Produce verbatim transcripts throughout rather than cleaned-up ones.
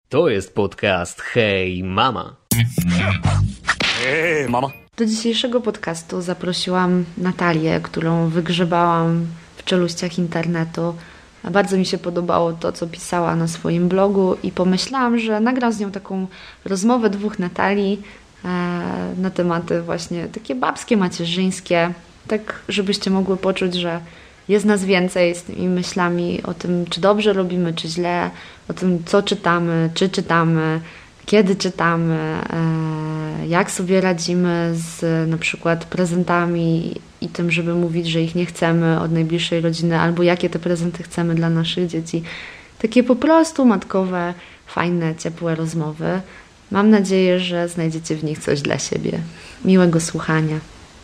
To jest podcast Hej Mama. Hej Mama. Do dzisiejszego podcastu zaprosiłam Natalię, którą wygrzebałam w czeluściach internetu. Bardzo mi się podobało to, co pisała na swoim blogu i pomyślałam, że nagram z nią taką rozmowę dwóch Natalii na tematy właśnie takie babskie, macierzyńskie, tak żebyście mogły poczuć, że jest nas więcej z tymi myślami o tym, czy dobrze robimy, czy źle, o tym, co czytamy, czy czytamy, kiedy czytamy, jak sobie radzimy z na przykład prezentami i tym, żeby mówić, że ich nie chcemy od najbliższej rodziny, albo jakie te prezenty chcemy dla naszych dzieci. Takie po prostu matkowe, fajne, ciepłe rozmowy. Mam nadzieję, że znajdziecie w nich coś dla siebie. Miłego słuchania.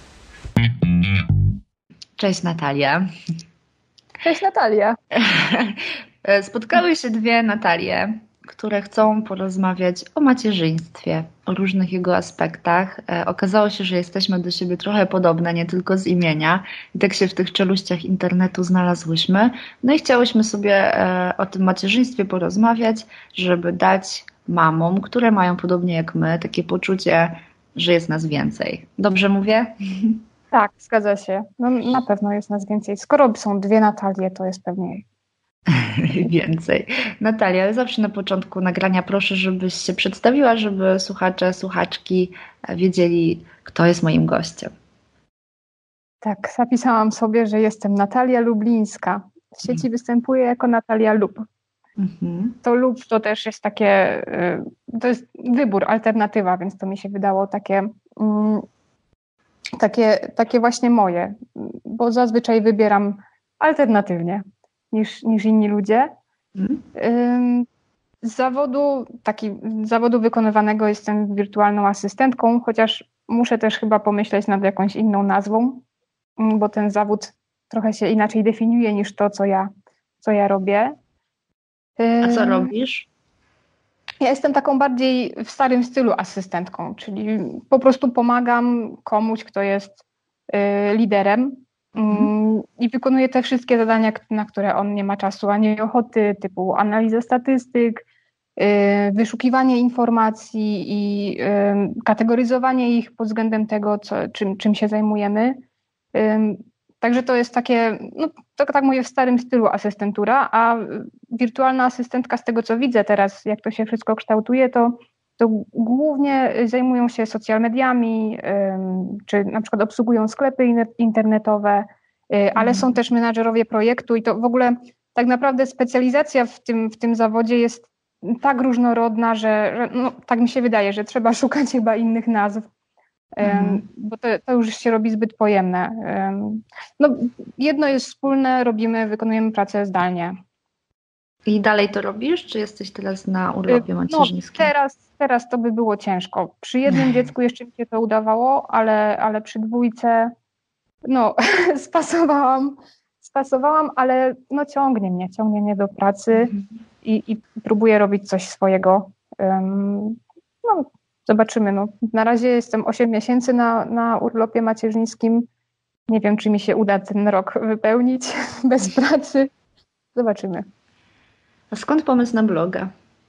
Cześć Natalia. Cześć Natalia. Spotkały się dwie Natalie, które chcą porozmawiać o macierzyństwie, o różnych jego aspektach. Okazało się, że jesteśmy do siebie trochę podobne, nie tylko z imienia. I tak się w tych czeluściach internetu znalazłyśmy. No i chciałyśmy sobie o tym macierzyństwie porozmawiać, żeby dać mamom, które mają podobnie jak my, takie poczucie, że jest nas więcej. Dobrze mówię? Tak, zgadza się. No, na pewno jest nas więcej. Skoro są dwie Natalie, to jest pewnie więcej. Natalia, ale zawsze na początku nagrania proszę, żebyś się przedstawiła, żeby słuchacze, słuchaczki wiedzieli, kto jest moim gościem. Tak, zapisałam sobie, że jestem Natalia Lublińska. W sieci występuję jako Natalia Lub. Mhm. To lub to też jest takie, to jest wybór, alternatywa, więc to mi się wydało takie, takie, takie właśnie moje, bo zazwyczaj wybieram alternatywnie niż, niż inni ludzie. Mhm. Z zawodu, taki, z zawodu wykonywanego jestem wirtualną asystentką, chociaż muszę też chyba pomyśleć nad jakąś inną nazwą, bo ten zawód trochę się inaczej definiuje niż to, co ja, co ja robię. A co robisz? Ja jestem taką bardziej w starym stylu asystentką, czyli po prostu pomagam komuś, kto jest liderem hmm. i wykonuję te wszystkie zadania, na które on nie ma czasu ani ochoty, typu analiza statystyk, wyszukiwanie informacji i kategoryzowanie ich pod względem tego, co, czym, czym się zajmujemy. Także to jest takie, no to tak mówię, w starym stylu asystentura, a wirtualna asystentka, z tego co widzę teraz, jak to się wszystko kształtuje, to, to głównie zajmują się social mediami, czy na przykład obsługują sklepy internetowe, ale mm. są też menadżerowie projektu i to w ogóle tak naprawdę specjalizacja w tym, w tym zawodzie jest tak różnorodna, że, że no, tak mi się wydaje, że trzeba szukać chyba innych nazw. Mhm. Bo to, to już się robi zbyt pojemne. No, jedno jest wspólne, robimy, wykonujemy pracę zdalnie. I dalej to robisz, czy jesteś teraz na urlopie macierzyńskim? No, teraz, teraz to by było ciężko. Przy jednym dziecku jeszcze mi się to udawało, ale, ale przy dwójce no, spasowałam, spasowałam, ale no, ciągnie mnie, ciągnie mnie do pracy mhm. i, i próbuję robić coś swojego. No, zobaczymy. No. Na razie jestem osiem miesięcy na, na urlopie macierzyńskim. Nie wiem, czy mi się uda ten rok wypełnić bez pracy. Zobaczymy. A skąd pomysł na bloga?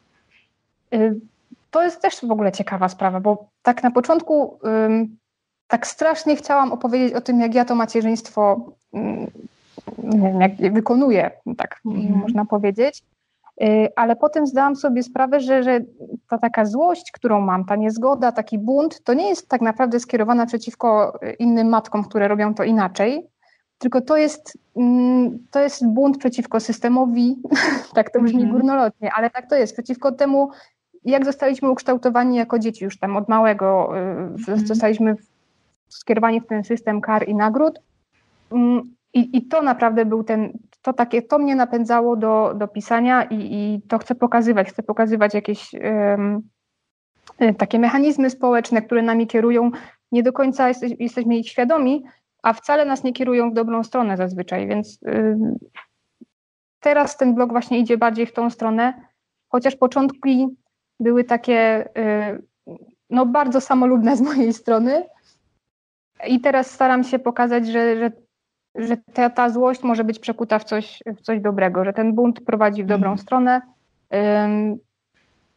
To jest też w ogóle ciekawa sprawa, bo tak na początku um, tak strasznie chciałam opowiedzieć o tym, jak ja to macierzyństwo um, nie wiem, jak wykonuję, tak mhm. można powiedzieć. Ale potem zdałam sobie sprawę, że, że ta taka złość, którą mam, ta niezgoda, taki bunt, to nie jest tak naprawdę skierowana przeciwko innym matkom, które robią to inaczej, tylko to jest, to jest bunt przeciwko systemowi, tak to brzmi górnolotnie, ale tak to jest, przeciwko temu, jak zostaliśmy ukształtowani jako dzieci już tam od małego, zostaliśmy skierowani w ten system kar i nagród i, i to naprawdę był ten, to takie, to mnie napędzało do, do pisania i, i to chcę pokazywać, chcę pokazywać jakieś um, takie mechanizmy społeczne, które nami kierują, nie do końca jesteś, jesteśmy ich świadomi, a wcale nas nie kierują w dobrą stronę zazwyczaj, więc um, teraz ten blog właśnie idzie bardziej w tą stronę, chociaż początki były takie um, no bardzo samolubne z mojej strony i teraz staram się pokazać, że, że że ta, ta złość może być przekuta w coś, w coś dobrego, że ten bunt prowadzi w dobrą mm. stronę. Um,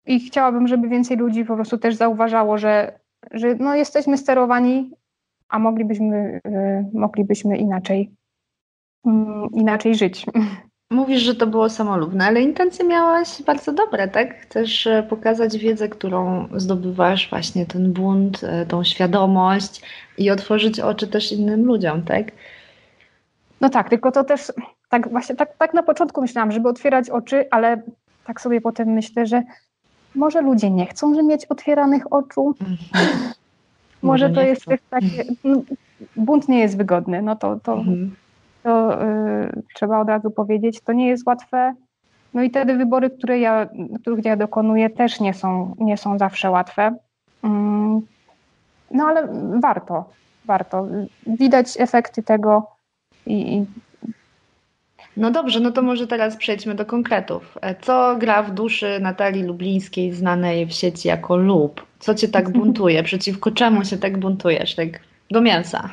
i chciałabym, żeby więcej ludzi po prostu też zauważało, że, że no jesteśmy sterowani, a moglibyśmy, moglibyśmy inaczej, inaczej żyć. Mówisz, że to było samolubne, ale intencje miałaś bardzo dobre, tak? Chcesz pokazać wiedzę, którą zdobywasz, właśnie ten bunt, tą świadomość i otworzyć oczy też innym ludziom, tak? No tak, tylko to też tak właśnie tak, tak na początku myślałam, żeby otwierać oczy, ale tak sobie potem myślę, że może ludzie nie chcą, żeby mieć otwieranych oczu. Mm-hmm. Może, może to jest też takie, no, bunt nie jest wygodny, no to, to, mm-hmm. to y, trzeba od razu powiedzieć, to nie jest łatwe. No i te wybory, które ja, których ja dokonuję, też nie są, nie są zawsze łatwe. Mm, no ale warto, warto. Widać efekty tego i, i No dobrze, no to może teraz przejdźmy do konkretów. Co gra w duszy Natalii Lublińskiej, znanej w sieci jako Lub? Co cię tak buntuje? Przeciwko czemu się tak buntujesz? Tak do mięsa.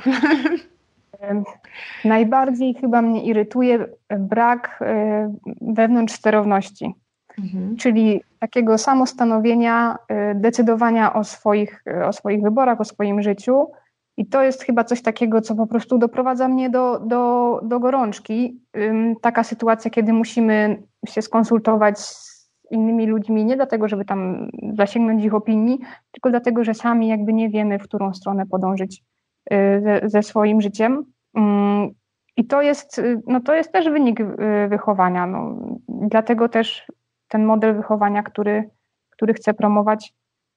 Najbardziej chyba mnie irytuje brak wewnątrz sterowności, mhm. czyli takiego samostanowienia, decydowania o swoich, o swoich wyborach, o swoim życiu. I to jest chyba coś takiego, co po prostu doprowadza mnie do, do, do gorączki. Taka sytuacja, kiedy musimy się skonsultować z innymi ludźmi, nie dlatego, żeby tam zasięgnąć ich opinii, tylko dlatego, że sami jakby nie wiemy, w którą stronę podążyć ze, ze swoim życiem. I to jest, no to jest też wynik wychowania. No, dlatego też ten model wychowania, który, który chcę promować,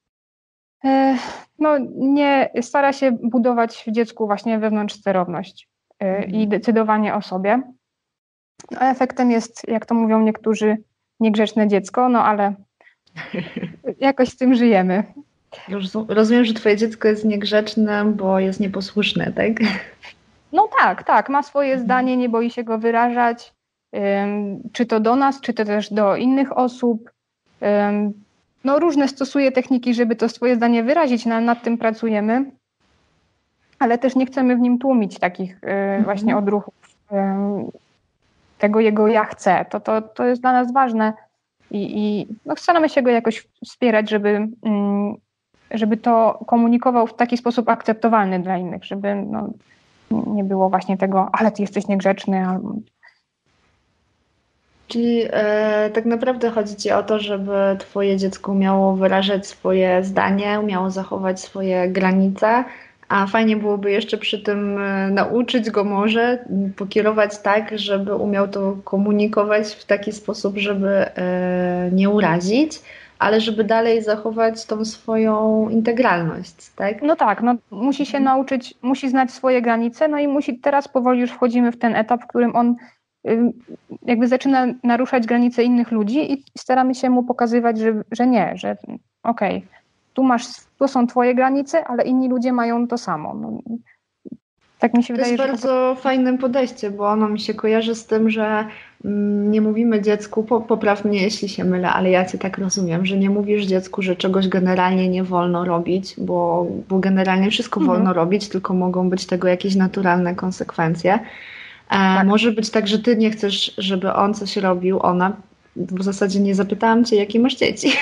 no nie stara się budować w dziecku właśnie wewnątrz sterowność mm. i decydowanie o sobie. No, efektem jest, jak to mówią niektórzy, niegrzeczne dziecko, no ale jakoś z tym żyjemy. Rozumiem, że twoje dziecko jest niegrzeczne, bo jest nieposłuszne, tak? No tak, tak, ma swoje zdanie, nie boi się go wyrażać, czy to do nas, czy to też do innych osób. No różne stosuje techniki, żeby to swoje zdanie wyrazić, nad, nad tym pracujemy, ale też nie chcemy w nim tłumić takich mm-hmm. właśnie odruchów, tego jego ja chcę. To, to, to jest dla nas ważne i, i no staramy się go jakoś wspierać, żeby, żeby to komunikował w taki sposób akceptowalny dla innych, żeby no, nie było właśnie tego, ale ty jesteś niegrzeczny. Albo... Czyli e, tak naprawdę chodzi ci o to, żeby twoje dziecko umiało wyrażać swoje zdanie, umiało zachować swoje granice, a fajnie byłoby jeszcze przy tym e, nauczyć go może, pokierować tak, żeby umiał to komunikować w taki sposób, żeby e, nie urazić, ale żeby dalej zachować tą swoją integralność, tak? No tak, no musi się nauczyć, musi znać swoje granice, no i musi, teraz powoli już wchodzimy w ten etap, w którym on jakby zaczyna naruszać granice innych ludzi i staramy się mu pokazywać, że, że nie, że okej, okay, tu masz, tu są twoje granice, ale inni ludzie mają to samo. No, tak mi się to wydaje, jest że bardzo to... fajne podejście, bo ono mi się kojarzy z tym, że mm, nie mówimy dziecku, po, popraw mnie jeśli się mylę, ale ja cię tak rozumiem, że nie mówisz dziecku, że czegoś generalnie nie wolno robić, bo, bo generalnie wszystko mhm. wolno robić, tylko mogą być tego jakieś naturalne konsekwencje. Tak. Może być tak, że ty nie chcesz, żeby on coś robił, ona, w zasadzie nie zapytałam cię, jakie masz dzieci.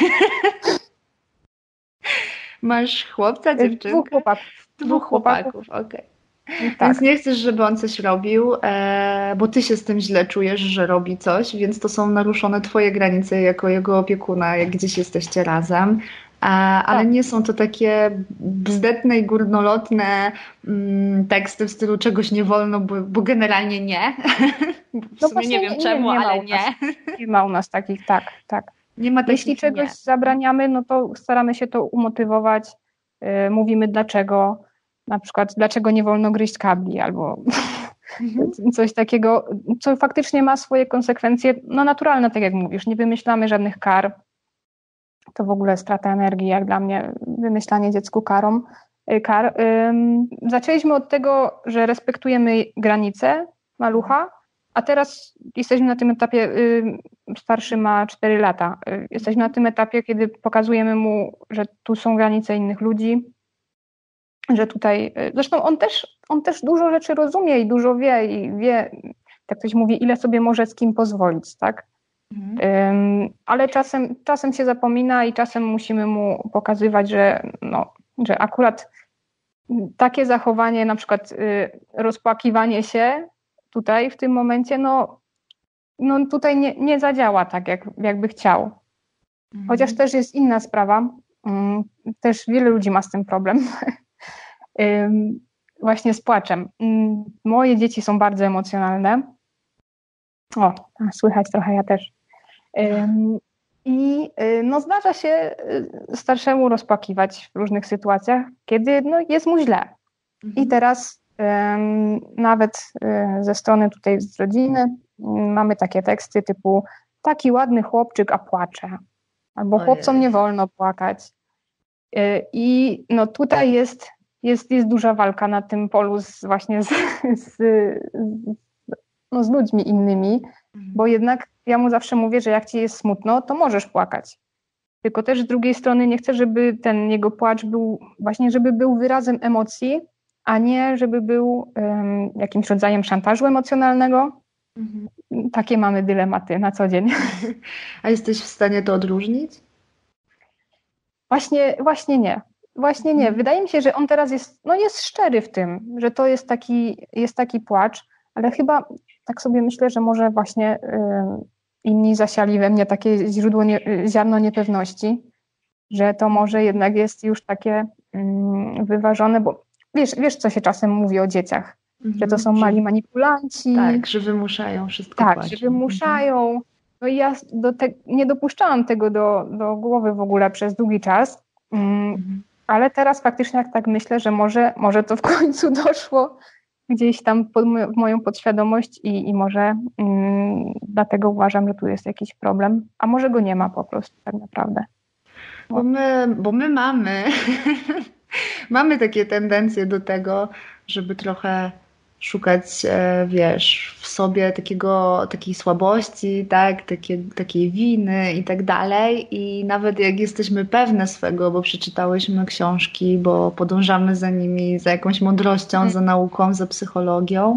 Masz chłopca, dziewczynkę? Dwóch chłopaków. Dwóch chłopaków, okej. Okay. Tak. Więc nie chcesz, żeby on coś robił, e, bo ty się z tym źle czujesz, że robi coś, więc to są naruszone twoje granice jako jego opiekuna, jak gdzieś jesteście razem. A, ale tak. nie są to takie bzdetne i górnolotne mm, teksty w stylu czegoś nie wolno, bo, bo generalnie nie. W no sumie nie wiem nie, czemu, nie, nie ale nie. Nas, nie ma u nas takich, tak, tak. Nie ma takich, Jeśli czegoś nie. zabraniamy, no to staramy się to umotywować. Yy, mówimy dlaczego, na przykład dlaczego nie wolno gryźć kabli albo mhm. coś takiego, co faktycznie ma swoje konsekwencje, no naturalne, tak jak mówisz, nie wymyślamy żadnych kar. To w ogóle strata energii, jak dla mnie, wymyślanie dziecku karom, kar. Zaczęliśmy od tego, że respektujemy granice malucha, a teraz jesteśmy na tym etapie, starszy ma cztery lata, jesteśmy na tym etapie, kiedy pokazujemy mu, że tu są granice innych ludzi, że tutaj, zresztą on też, on też dużo rzeczy rozumie i dużo wie i wie, tak ktoś mówi, ile sobie może z kim pozwolić, tak? Mhm. Ale czasem, czasem się zapomina i czasem musimy mu pokazywać, że, no, że akurat takie zachowanie, na przykład rozpłakiwanie się tutaj w tym momencie, no, no tutaj nie, nie zadziała tak, jak, jakby chciał. Mhm. Chociaż też jest inna sprawa. Też wiele ludzi ma z tym problem. Właśnie z płaczem. Moje dzieci są bardzo emocjonalne. O, słychać trochę, ja też. I no, zdarza się starszemu rozpłakiwać w różnych sytuacjach, kiedy no, jest mu źle. Mhm. I teraz um, nawet um, ze strony tutaj z rodziny um, mamy takie teksty typu taki ładny chłopczyk, a płacze. Albo Ojej. Chłopcom nie wolno płakać. I no tutaj jest, jest, jest duża walka na tym polu z, właśnie z, z, no, z ludźmi innymi, mhm. bo jednak ja mu zawsze mówię, że jak ci jest smutno, to możesz płakać. Tylko też z drugiej strony nie chcę, żeby ten jego płacz był właśnie, żeby był wyrazem emocji, a nie żeby był um, jakimś rodzajem szantażu emocjonalnego. Mhm. Takie mamy dylematy na co dzień. A jesteś w stanie to odróżnić? Właśnie, właśnie nie. Właśnie nie. Wydaje mi się, że on teraz jest, no jest szczery w tym, że to jest taki, jest taki płacz, ale chyba tak sobie myślę, że może właśnie y, inni zasiali we mnie takie źródło, nie, ziarno niepewności, że to może jednak jest już takie y, wyważone, bo wiesz, wiesz, co się czasem mówi o dzieciach, mhm, że to są mali manipulanci. Tak, że wymuszają wszystko. Tak, płacić. że wymuszają. No i ja do te, nie dopuszczałam tego do, do głowy w ogóle przez długi czas, mhm. ale teraz faktycznie jak tak myślę, że może, może to w końcu doszło gdzieś tam pod w moją podświadomość i, i może mm, dlatego uważam, że tu jest jakiś problem, a może go nie ma po prostu tak naprawdę. Bo, bo my, bo my mamy mamy takie tendencje do tego, żeby trochę szukać, wiesz, w sobie takiego, takiej słabości, tak, takie, takiej winy i tak dalej. I nawet jak jesteśmy pewne swego, bo przeczytałyśmy książki, bo podążamy za nimi, za jakąś mądrością, za nauką, za psychologią,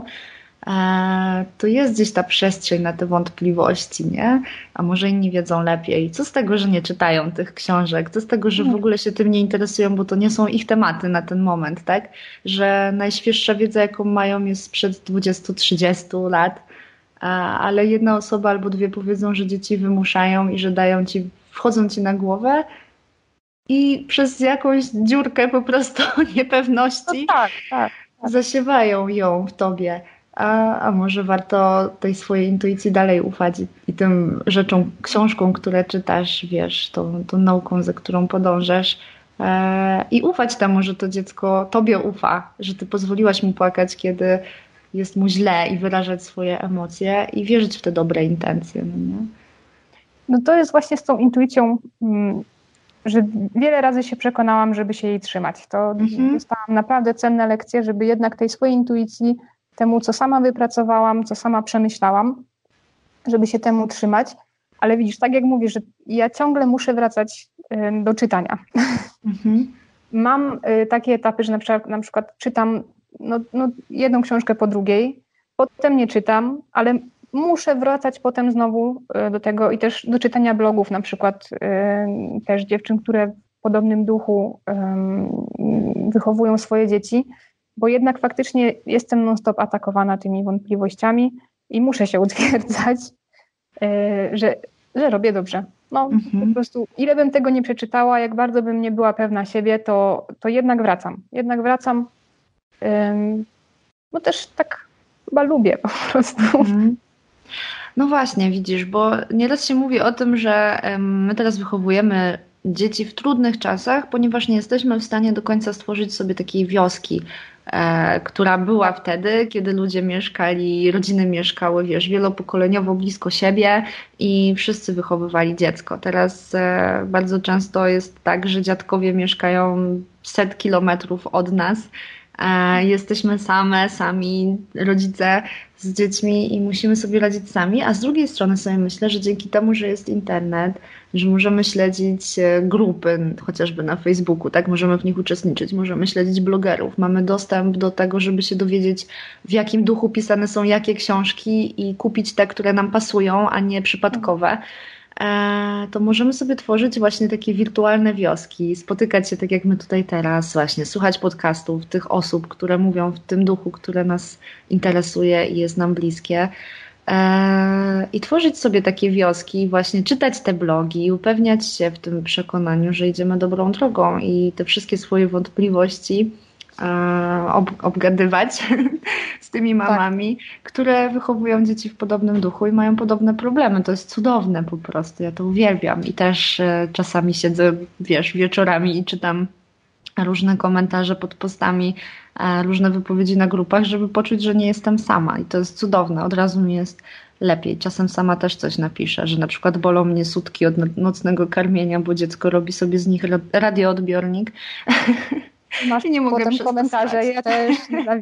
to jest gdzieś ta przestrzeń na te wątpliwości, nie? A może inni wiedzą lepiej. Co z tego, że nie czytają tych książek? Co z tego, że w ogóle się tym nie interesują, bo to nie są ich tematy na ten moment, tak? Że najświeższa wiedza, jaką mają, jest sprzed dwudziestu trzydziestu lat, ale jedna osoba albo dwie powiedzą, że dzieci wymuszają i że dają ci, wchodzą ci na głowę i przez jakąś dziurkę po prostu niepewności no tak, tak, tak. zasiewają ją w tobie. A, a może warto tej swojej intuicji dalej ufać i, i tym rzeczom, książkom, które czytasz, wiesz, tą, tą nauką, za którą podążasz e, i ufać temu, że to dziecko tobie ufa, że ty pozwoliłaś mu płakać, kiedy jest mu źle i wyrażać swoje emocje i wierzyć w te dobre intencje. No, nie? No to jest właśnie z tą intuicją, że wiele razy się przekonałam, żeby się jej trzymać. To mhm. dostałam naprawdę cenne lekcje, żeby jednak tej swojej intuicji, temu, co sama wypracowałam, co sama przemyślałam, żeby się temu trzymać. Ale widzisz, tak jak mówisz, że ja ciągle muszę wracać do czytania. Mhm. Mam takie etapy, że na przykład, na przykład czytam no, no jedną książkę po drugiej, potem nie czytam, ale muszę wracać potem znowu do tego i też do czytania blogów, na przykład też dziewczyn, które w podobnym duchu wychowują swoje dzieci, bo jednak faktycznie jestem non-stop atakowana tymi wątpliwościami i muszę się utwierdzać, że, że robię dobrze. No mhm. po prostu ile bym tego nie przeczytała, jak bardzo bym nie była pewna siebie, to, to jednak wracam. Jednak wracam, um, no też tak chyba lubię po prostu. Mhm. No właśnie, widzisz, bo nieraz się mówi o tym, że my teraz wychowujemy dzieci w trudnych czasach, ponieważ nie jesteśmy w stanie do końca stworzyć sobie takiej wioski, e, która była wtedy, kiedy ludzie mieszkali, rodziny mieszkały, wiesz, wielopokoleniowo blisko siebie i wszyscy wychowywali dziecko. Teraz e, bardzo często jest tak, że dziadkowie mieszkają set kilometrów od nas Jesteśmy same, sami rodzice z dziećmi i musimy sobie radzić sami, a z drugiej strony sobie myślę, że dzięki temu, że jest internet, że możemy śledzić grupy, chociażby na Facebooku, tak, możemy w nich uczestniczyć, możemy śledzić blogerów, mamy dostęp do tego, żeby się dowiedzieć, w jakim duchu pisane są jakie książki i kupić te, które nam pasują, a nie przypadkowe. To możemy sobie tworzyć właśnie takie wirtualne wioski, spotykać się tak jak my tutaj teraz, właśnie słuchać podcastów tych osób, które mówią w tym duchu, które nas interesuje i jest nam bliskie, i tworzyć sobie takie wioski, właśnie czytać te blogi i upewniać się w tym przekonaniu, że idziemy dobrą drogą i te wszystkie swoje wątpliwości Ob, obgadywać z tymi mamami, tak, które wychowują dzieci w podobnym duchu i mają podobne problemy. To jest cudowne po prostu, ja to uwielbiam i też e, czasami siedzę, wiesz, wieczorami i czytam różne komentarze pod postami, e, różne wypowiedzi na grupach, żeby poczuć, że nie jestem sama i to jest cudowne, od razu mi jest lepiej. Czasem sama też coś napiszę, że na przykład bolą mnie sutki od nocnego karmienia, bo dziecko robi sobie z nich radioodbiornik. Masz nie mogę potem komentarze, ja też.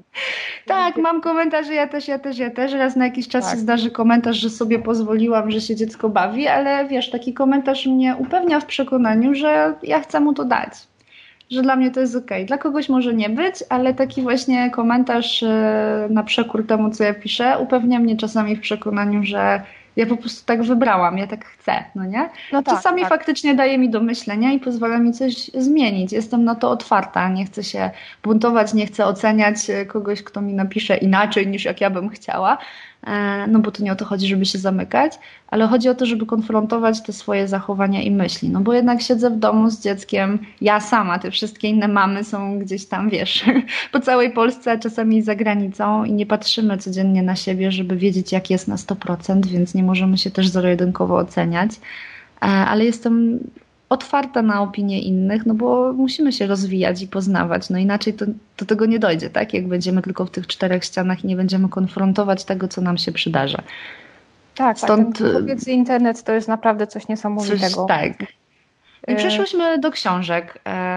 Tak, mam komentarze, ja też, ja też, ja też. Raz na jakiś czas tak. się zdarzy komentarz, że sobie pozwoliłam, że się dziecko bawi, ale wiesz, taki komentarz mnie upewnia w przekonaniu, że ja chcę mu to dać. Że dla mnie to jest okej. Dla kogoś może nie być, ale taki właśnie komentarz na przekór temu, co ja piszę, upewnia mnie czasami w przekonaniu, że ja po prostu tak wybrałam, ja tak chcę, no nie? No tak, czasami tak. faktycznie daje mi do myślenia i pozwala mi coś zmienić. Jestem na to otwarta, nie chcę się buntować, nie chcę oceniać kogoś, kto mi napisze inaczej niż jak ja bym chciała, no bo to nie o to chodzi, żeby się zamykać, ale chodzi o to, żeby konfrontować te swoje zachowania i myśli, no bo jednak siedzę w domu z dzieckiem, ja sama, te wszystkie inne mamy są gdzieś tam, wiesz, po całej Polsce, a czasami za granicą i nie patrzymy codziennie na siebie, żeby wiedzieć, jak jest na sto procent, więc nie możemy się też zero-jedynkowo oceniać, ale jestem otwarta na opinie innych, no bo musimy się rozwijać i poznawać, no inaczej to do tego nie dojdzie, tak? Jak będziemy tylko w tych czterech ścianach i nie będziemy konfrontować tego, co nam się przydarza. Tak, Stąd... tak, ten kobiety internet to jest naprawdę coś niesamowitego. Coś, tak. I przeszłyśmy do książek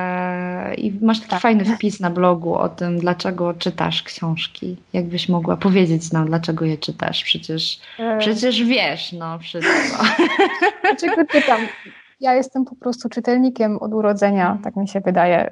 e, i masz taki tak. fajny wpis na blogu o tym, dlaczego czytasz książki. Jakbyś mogła powiedzieć nam, dlaczego je czytasz? Przecież, e... przecież wiesz, no wszystko. Dlaczego czytam? Ja jestem po prostu czytelnikiem od urodzenia, tak mi się wydaje.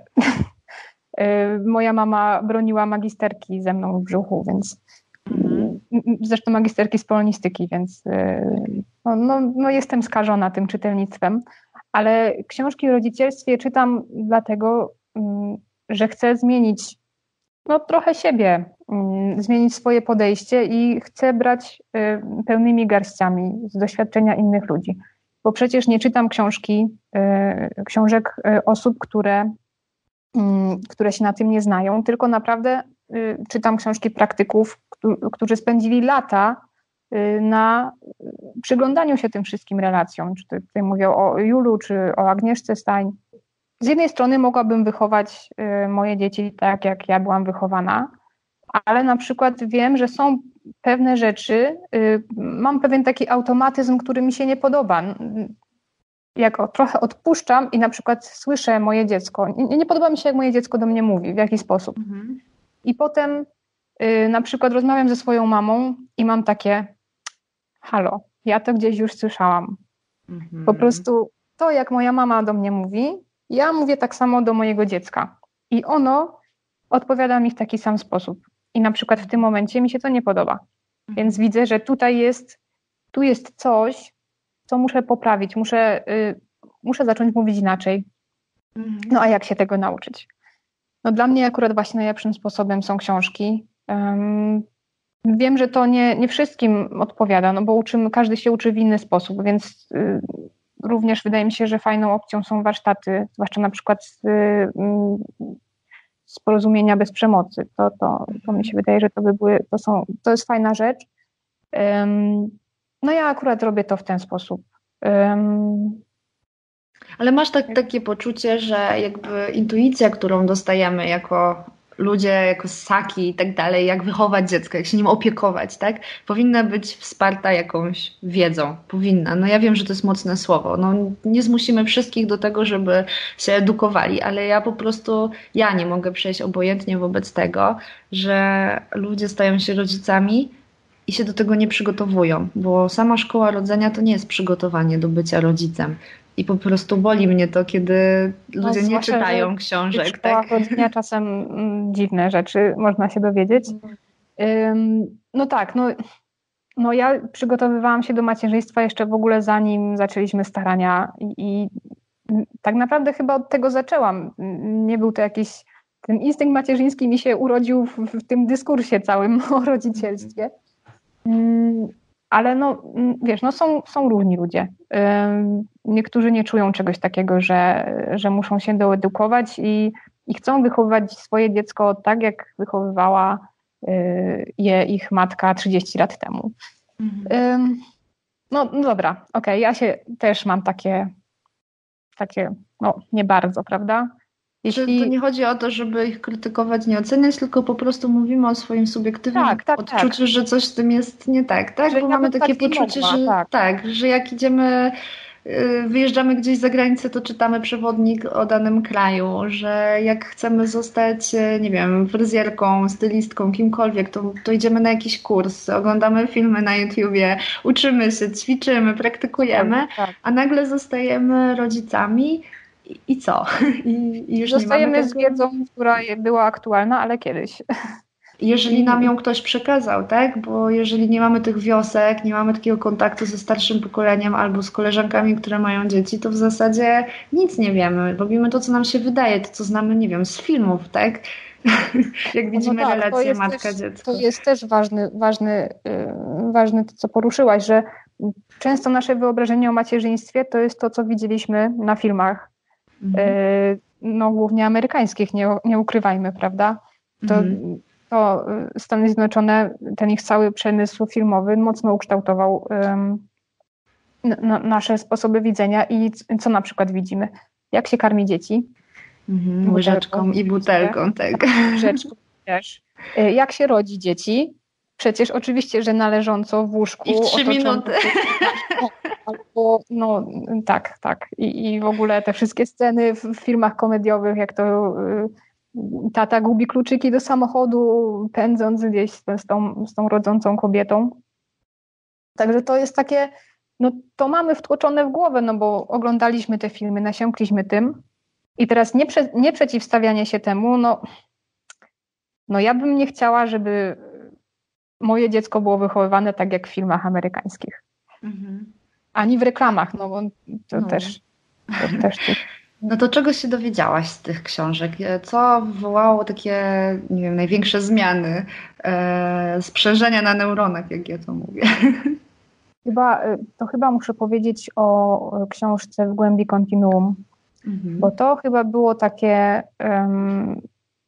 Moja mama broniła magisterki ze mną w brzuchu, więc mm. zresztą magisterki z polonistyki, więc no, no, no jestem skażona tym czytelnictwem, ale książki o rodzicielstwie czytam dlatego, że chcę zmienić no, trochę siebie, zmienić swoje podejście i chcę brać pełnymi garściami z doświadczenia innych ludzi. Bo przecież nie czytam książki, y, książek y, osób, które, y, które się na tym nie znają, tylko naprawdę y, czytam książki praktyków, którzy, którzy spędzili lata y, na przyglądaniu się tym wszystkim relacjom. Czy tutaj mówię o Julu, czy o Agnieszce Stein. Z jednej strony mogłabym wychować y, moje dzieci tak, jak ja byłam wychowana, ale na przykład wiem, że są pewne rzeczy, y, mam pewien taki automatyzm, który mi się nie podoba. Jak o, trochę odpuszczam i na przykład słyszę moje dziecko, nie, nie podoba mi się, jak moje dziecko do mnie mówi, w jaki sposób. Mhm. I potem y, na przykład rozmawiam ze swoją mamą i mam takie, halo, ja to gdzieś już słyszałam. Mhm. Po prostu to, jak moja mama do mnie mówi, ja mówię tak samo do mojego dziecka. I ono odpowiada mi w taki sam sposób. I na przykład w tym momencie mi się to nie podoba. Więc widzę, że tutaj jest, tu jest coś, co muszę poprawić. Muszę, y, muszę zacząć mówić inaczej. No a jak się tego nauczyć? No dla mnie akurat właśnie najlepszym sposobem są książki. Um, wiem, że to nie, nie wszystkim odpowiada, no bo uczymy, każdy się uczy w inny sposób, więc y, również wydaje mi się, że fajną opcją są warsztaty, zwłaszcza na przykład z, y, z porozumienia bez przemocy. To, to, to mi się wydaje, że to by były, to są, to jest fajna rzecz. Um, no ja akurat robię to w ten sposób. Um, Ale masz tak, takie poczucie, że jakby intuicja, którą dostajemy jako ludzie jako ssaki i tak dalej, jak wychować dziecko, jak się nim opiekować, tak? Powinna być wsparta jakąś wiedzą. Powinna. No ja wiem, że to jest mocne słowo. No nie zmusimy wszystkich do tego, żeby się edukowali, ale ja po prostu, ja nie mogę przejść obojętnie wobec tego, że ludzie stają się rodzicami i się do tego nie przygotowują, bo sama szkoła rodzenia to nie jest przygotowanie do bycia rodzicem. I po prostu boli mnie to, kiedy ludzie no, nie czytają książek. W szkołach tak? rodzenia czasem m, dziwne rzeczy można się dowiedzieć. Ym, no tak, no, no ja przygotowywałam się do macierzyństwa jeszcze w ogóle zanim zaczęliśmy starania i, i tak naprawdę chyba od tego zaczęłam. Nie był to jakiś, ten instynkt macierzyński mi się urodził w, w tym dyskursie całym o rodzicielstwie. Ym, Ale no, wiesz, no są, są różni ludzie. Niektórzy nie czują czegoś takiego, że, że muszą się doedukować i, i chcą wychowywać swoje dziecko tak, jak wychowywała je ich matka trzydzieści lat temu. Mhm. No, no dobra, okej, okay. Ja się też mam takie, takie, no nie bardzo, prawda? Jeśli... To nie chodzi o to, żeby ich krytykować, nie oceniać, tylko po prostu mówimy o swoim subiektywnym tak, tak, odczuciu, tak. że coś z tym jest nie tak, tak? Że Bo mamy takie tak poczucie, mogła, że tak. tak, że jak idziemy, wyjeżdżamy gdzieś za granicę, to czytamy przewodnik o danym kraju, że jak chcemy zostać, nie wiem, fryzjerką, stylistką, kimkolwiek, to, to idziemy na jakiś kurs, oglądamy filmy na YouTubie, uczymy się, ćwiczymy, praktykujemy, tak. a nagle zostajemy rodzicami. I co? I, i już Zostajemy nie mamy z wiedzą, która była aktualna, ale kiedyś. Jeżeli nam ją ktoś przekazał, tak? Bo jeżeli nie mamy tych wiosek, nie mamy takiego kontaktu ze starszym pokoleniem albo z koleżankami, które mają dzieci, to w zasadzie nic nie wiemy. Robimy to, co nam się wydaje, to, co znamy, nie wiem, z filmów, tak? Jak widzimy no tak, relację matka-dziecko. To jest też ważny, ważny, yy, ważny to, co poruszyłaś, że często nasze wyobrażenie o macierzyństwie to jest to, co widzieliśmy na filmach. No głównie amerykańskich, nie, nie ukrywajmy, prawda? To, mm. to Stany Zjednoczone, ten ich cały przemysł filmowy mocno ukształtował um, na, nasze sposoby widzenia i co na przykład widzimy? Jak się karmi dzieci? Mm-hmm, łyżeczką i butelką, tak. Łyżeczką też. Jak się rodzi dzieci? Przecież oczywiście, że należąco w łóżku. I w trzy minuty. Albo, no tak, tak. I, I w ogóle te wszystkie sceny w filmach komediowych, jak to y, tata gubi kluczyki do samochodu, pędząc gdzieś z, z, tą, z tą rodzącą kobietą. Także to jest takie, no to mamy wtłoczone w głowę, no bo oglądaliśmy te filmy, nasiąkliśmy tym i teraz nie, prze, nie przeciwstawianie się temu, no, no ja bym nie chciała, żeby moje dziecko było wychowywane tak jak w filmach amerykańskich. Mhm. Ani w reklamach, no bo to no. też... To też to... No to czego się dowiedziałaś z tych książek? Co wywołało takie, nie wiem, największe zmiany, e, sprzężenia na neuronach, jak ja to mówię? Chyba, to chyba muszę powiedzieć o książce W głębi kontinuum, mhm. bo to chyba było takie... Um,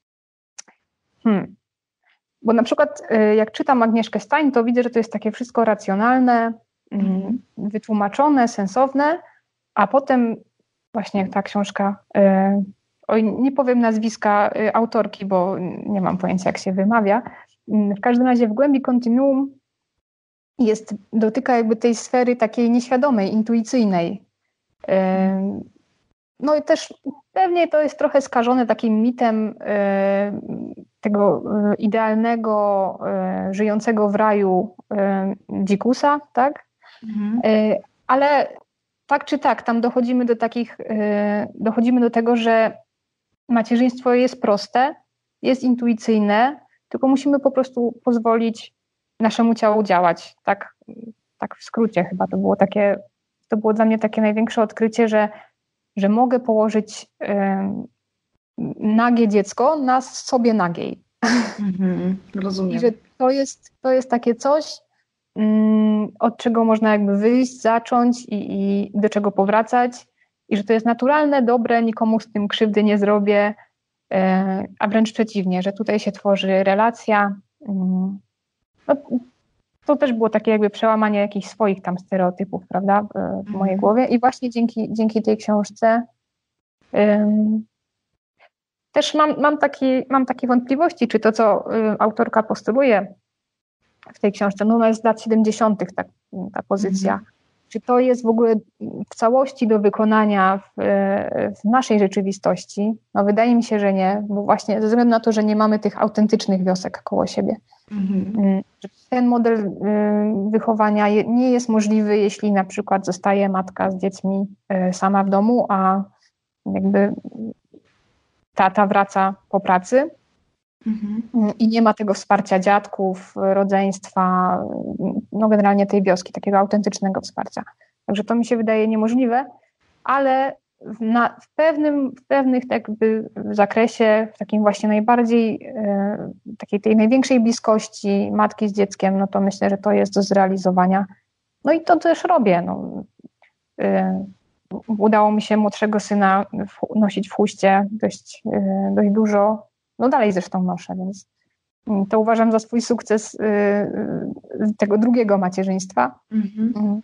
hmm, bo na przykład jak czytam Agnieszkę Stein, to widzę, że to jest takie wszystko racjonalne, mm. wytłumaczone, sensowne, a potem właśnie ta książka, yy, oj, nie powiem nazwiska yy, autorki, bo nie mam pojęcia, jak się wymawia. Yy, w każdym razie w głębi kontinuum jest, dotyka jakby tej sfery takiej nieświadomej, intuicyjnej. Yy, no i też pewnie to jest trochę skażone takim mitem yy, tego yy, idealnego, yy, żyjącego w raju yy, dzikusa, tak? Mhm. Yy, ale tak czy tak, tam dochodzimy do takich, yy, dochodzimy do tego, że macierzyństwo jest proste, jest intuicyjne, tylko musimy po prostu pozwolić naszemu ciału działać. Tak, tak w skrócie chyba to było takie, to było dla mnie takie największe odkrycie, że, że mogę położyć yy, nagie dziecko na sobie nagiej. Mhm, rozumiem. I że to jest, to jest takie coś, od czego można jakby wyjść, zacząć i, i do czego powracać i że to jest naturalne, dobre, nikomu z tym krzywdy nie zrobię, a wręcz przeciwnie, że tutaj się tworzy relacja. No, to też było takie jakby przełamanie jakichś swoich tam stereotypów, prawda, w mojej głowie i właśnie dzięki, dzięki tej książce um, też mam, mam, taki, mam takie wątpliwości, czy to, co autorka postuluje w tej książce, no ona jest z lat siedemdziesiątych ta, ta pozycja, mhm. czy to jest w ogóle w całości do wykonania w, w naszej rzeczywistości? No wydaje mi się, że nie, bo właśnie ze względu na to, że nie mamy tych autentycznych wiosek koło siebie. Mhm. Ten model wychowania nie jest możliwy, jeśli na przykład zostaje matka z dziećmi sama w domu, a jakby tata wraca po pracy mhm. i nie ma tego wsparcia dziadków, rodzeństwa, no generalnie tej wioski, takiego autentycznego wsparcia. Także to mi się wydaje niemożliwe, ale w, na, w pewnym w pewnych jakby zakresie, w takim właśnie najbardziej e, takiej tej największej bliskości matki z dzieckiem, no to myślę, że to jest do zrealizowania. No i to też robię. No. E, udało mi się młodszego syna w, nosić w chuście dość, e, dość dużo. No dalej zresztą noszę, więc to uważam za swój sukces e, tego drugiego macierzyństwa. Mhm.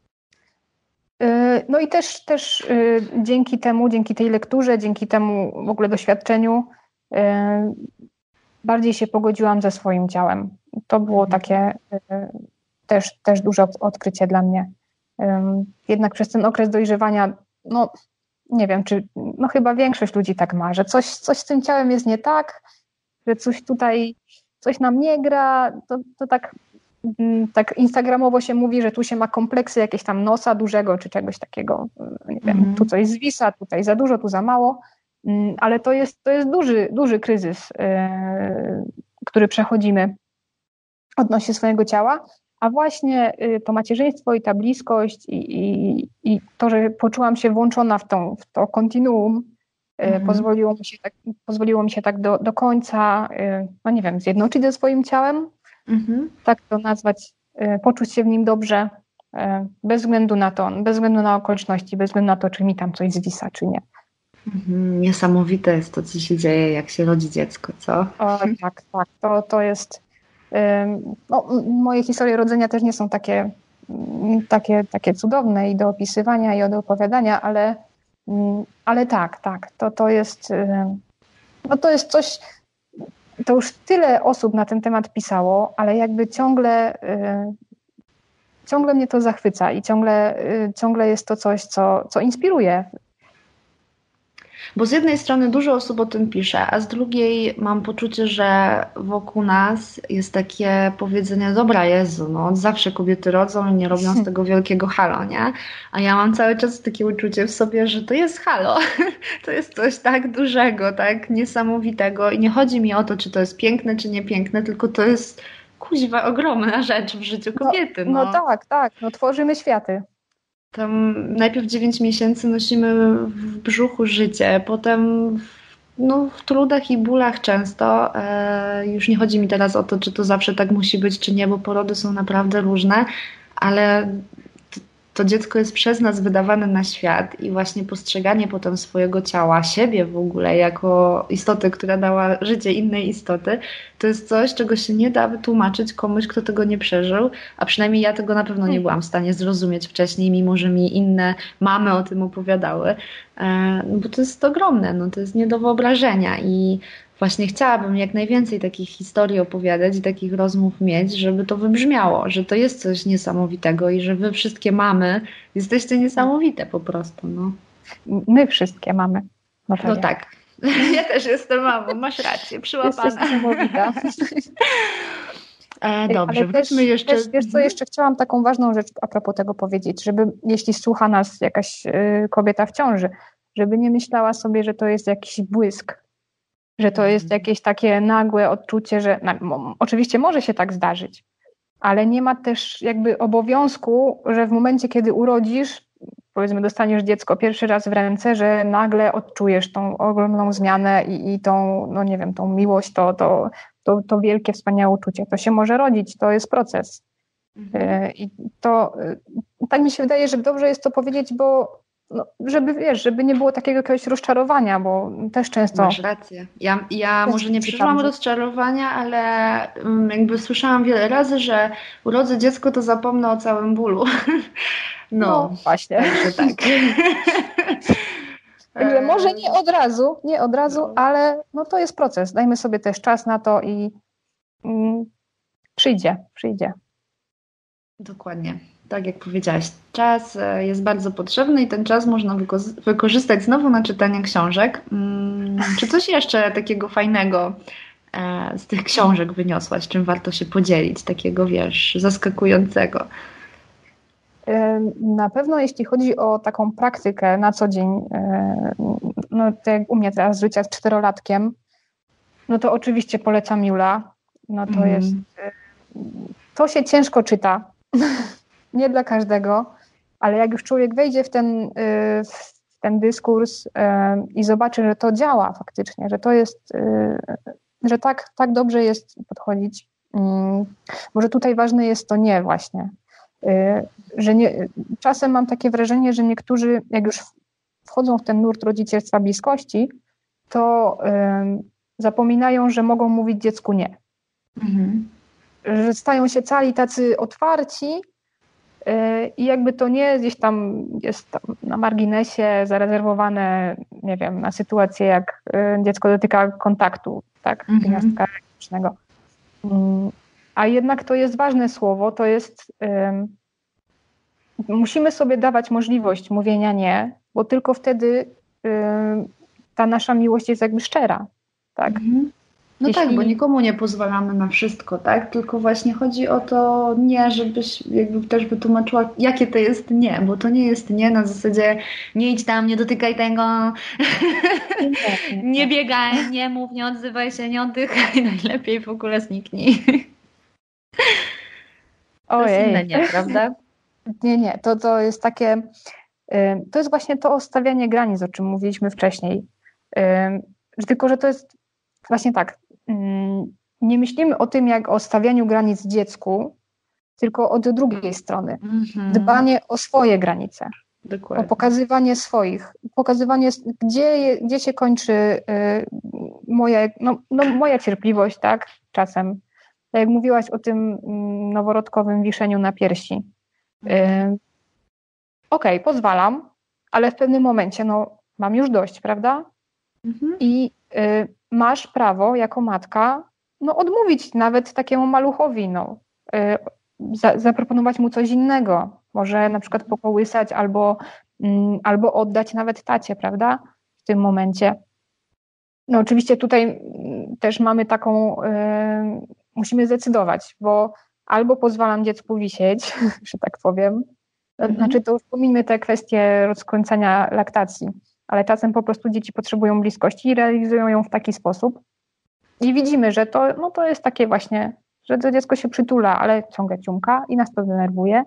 No i też, też dzięki temu, dzięki tej lekturze, dzięki temu w ogóle doświadczeniu bardziej się pogodziłam ze swoim ciałem. To było takie też, też duże odkrycie dla mnie. Jednak przez ten okres dojrzewania, no nie wiem, czy no chyba większość ludzi tak ma, że coś, coś z tym ciałem jest nie tak, że coś tutaj, coś nam nie gra, to, to tak tak instagramowo się mówi, że tu się ma kompleksy jakieś tam nosa dużego, czy czegoś takiego, nie wiem, mm. tu coś zwisa, tutaj za dużo, tu za mało, ale to jest, to jest duży, duży kryzys, yy, który przechodzimy odnośnie swojego ciała, a właśnie yy, to macierzyństwo i ta bliskość i, i, i to, że poczułam się włączona w, tą, w to kontinuum, yy, mm. pozwoliło mi się tak, pozwoliło mi się tak do, do końca, yy, no nie wiem, zjednoczyć ze swoim ciałem, Mhm. tak to nazwać, poczuć się w nim dobrze, bez względu na to, bez względu na okoliczności, bez względu na to, czy mi tam coś zwisa, czy nie. Mhm. Niesamowite jest to, co się dzieje, jak się rodzi dziecko, co? O, tak, tak, to, to jest, no, moje historie rodzenia też nie są takie, takie, takie cudowne i do opisywania, i do opowiadania, ale, ale tak, tak, to, to jest, no to jest coś. To już tyle osób na ten temat pisało, ale jakby ciągle, y, ciągle mnie to zachwyca i ciągle, y, ciągle jest to coś, co, co inspiruje. Bo z jednej strony dużo osób o tym pisze, a z drugiej mam poczucie, że wokół nas jest takie powiedzenie, dobra Jezu, no od zawsze kobiety rodzą i nie robią z tego wielkiego halo, nie? A ja mam cały czas takie uczucie w sobie, że to jest halo. To jest coś tak dużego, tak niesamowitego i nie chodzi mi o to, czy to jest piękne, czy niepiękne, tylko to jest kuźwa ogromna rzecz w życiu kobiety. No, no. no tak, tak, no tworzymy światy. Tam najpierw dziewięć miesięcy nosimy w brzuchu życie, potem no, w trudach i bólach często. E, już nie chodzi mi teraz o to, czy to zawsze tak musi być, czy nie, bo porody są naprawdę różne, ale to, to dziecko jest przez nas wydawane na świat i właśnie postrzeganie potem swojego ciała, siebie w ogóle jako istoty, która dała życie innej istoty, to jest coś, czego się nie da wytłumaczyć komuś, kto tego nie przeżył, a przynajmniej ja tego na pewno nie byłam w stanie zrozumieć wcześniej, mimo że mi inne mamy o tym opowiadały, no bo to jest ogromne, no to jest nie do wyobrażenia i właśnie chciałabym jak najwięcej takich historii opowiadać i takich rozmów mieć, żeby to wybrzmiało, że to jest coś niesamowitego i że wy wszystkie mamy jesteście niesamowite po prostu. No. My wszystkie mamy. No, no tak. Ja też jestem mamą, masz rację, przyłapana. Jesteś niesamowita. E, dobrze, ale też, jeszcze... też, wiesz co, jeszcze chciałam taką ważną rzecz a propos tego powiedzieć, żeby jeśli słucha nas jakaś y, kobieta w ciąży, żeby nie myślała sobie, że to jest jakiś błysk, że to jest jakieś takie nagłe odczucie, że no, oczywiście może się tak zdarzyć, ale nie ma też jakby obowiązku, że w momencie, kiedy urodzisz, powiedzmy dostaniesz dziecko pierwszy raz w ręce, że nagle odczujesz tą ogromną zmianę i, i tą, no nie wiem, tą miłość, to, to, to, to wielkie, wspaniałe uczucie. To się może rodzić, to jest proces. Mhm. I to tak mi się wydaje, że dobrze jest to powiedzieć, bo no, żeby, wiesz, żeby nie było takiego jakiegoś rozczarowania, bo też często... Masz rację. Ja, ja może nie przeżyłam rozczarowania, ale jakby słyszałam wiele razy, że urodzę dziecko, to zapomnę o całym bólu. No, no właśnie. Także tak. Także może nie od razu, nie od razu, no. ale no to jest proces. Dajmy sobie też czas na to i mm, przyjdzie, przyjdzie. Dokładnie. Tak jak powiedziałaś, czas jest bardzo potrzebny i ten czas można wyko- wykorzystać znowu na czytanie książek. Hmm, czy coś jeszcze takiego fajnego e, z tych książek wyniosłaś, czym warto się podzielić, takiego, wiesz, zaskakującego? Na pewno jeśli chodzi o taką praktykę na co dzień, no tak jak u mnie teraz życia z czterolatkiem, no to oczywiście polecam Jula. No to mm. jest, to się ciężko czyta, nie dla każdego, ale jak już człowiek wejdzie w ten, w ten dyskurs i zobaczy, że to działa faktycznie, że to jest, że tak, tak dobrze jest podchodzić. Może tutaj ważne jest to nie właśnie. Że nie, czasem mam takie wrażenie, że niektórzy, jak już wchodzą w ten nurt rodzicielstwa bliskości, to y, zapominają, że mogą mówić dziecku nie. Mhm. Że stają się cali tacy otwarci y, i jakby to nie gdzieś tam jest tam na marginesie zarezerwowane, nie wiem, na sytuację, jak y, dziecko dotyka kontaktu, tak, mhm. gniazdka elektrycznego. Y, A jednak to jest ważne słowo, to jest, um, musimy sobie dawać możliwość mówienia nie, bo tylko wtedy um, ta nasza miłość jest jakby szczera, tak? Mhm. No Jeśli... tak, bo nikomu nie pozwalamy na wszystko, tak? Tylko właśnie chodzi o to nie, żebyś jakby też wytłumaczyła, jakie to jest nie, bo to nie jest nie na zasadzie nie idź tam, nie dotykaj tego, nie, nie, nie biegaj, nie mów, nie odzywaj się, nie oddychaj, najlepiej w ogóle zniknij. To jest inne nie, prawda? Nie, nie, to, to jest takie, to jest właśnie to stawianie granic, o czym mówiliśmy wcześniej. Tylko, że to jest właśnie tak, nie myślimy o tym jak o stawianiu granic dziecku, tylko od drugiej strony. Mm-hmm. Dbanie o swoje granice. Dokładnie. O pokazywanie swoich, pokazywanie, gdzie, gdzie się kończy moja, no, no, moja cierpliwość, tak, czasem. Tak jak mówiłaś o tym noworodkowym wiszeniu na piersi. Mhm. Y- Okej, okay, pozwalam, ale w pewnym momencie no, mam już dość, prawda? Mhm. I y- masz prawo jako matka no, odmówić nawet takiemu maluchowi, no, y- za- zaproponować mu coś innego. Może na przykład pokołysać albo, y- albo oddać nawet tacie, prawda? W tym momencie. No oczywiście tutaj też mamy taką... Y- musimy zdecydować, bo albo pozwalam dziecku wisieć, że tak powiem, mhm. znaczy to już pomijmy te kwestie rozkręcania laktacji, ale czasem po prostu dzieci potrzebują bliskości i realizują ją w taki sposób i widzimy, że to, no to jest takie właśnie, że to dziecko się przytula, ale ciągle ciumka i nas to denerwuje,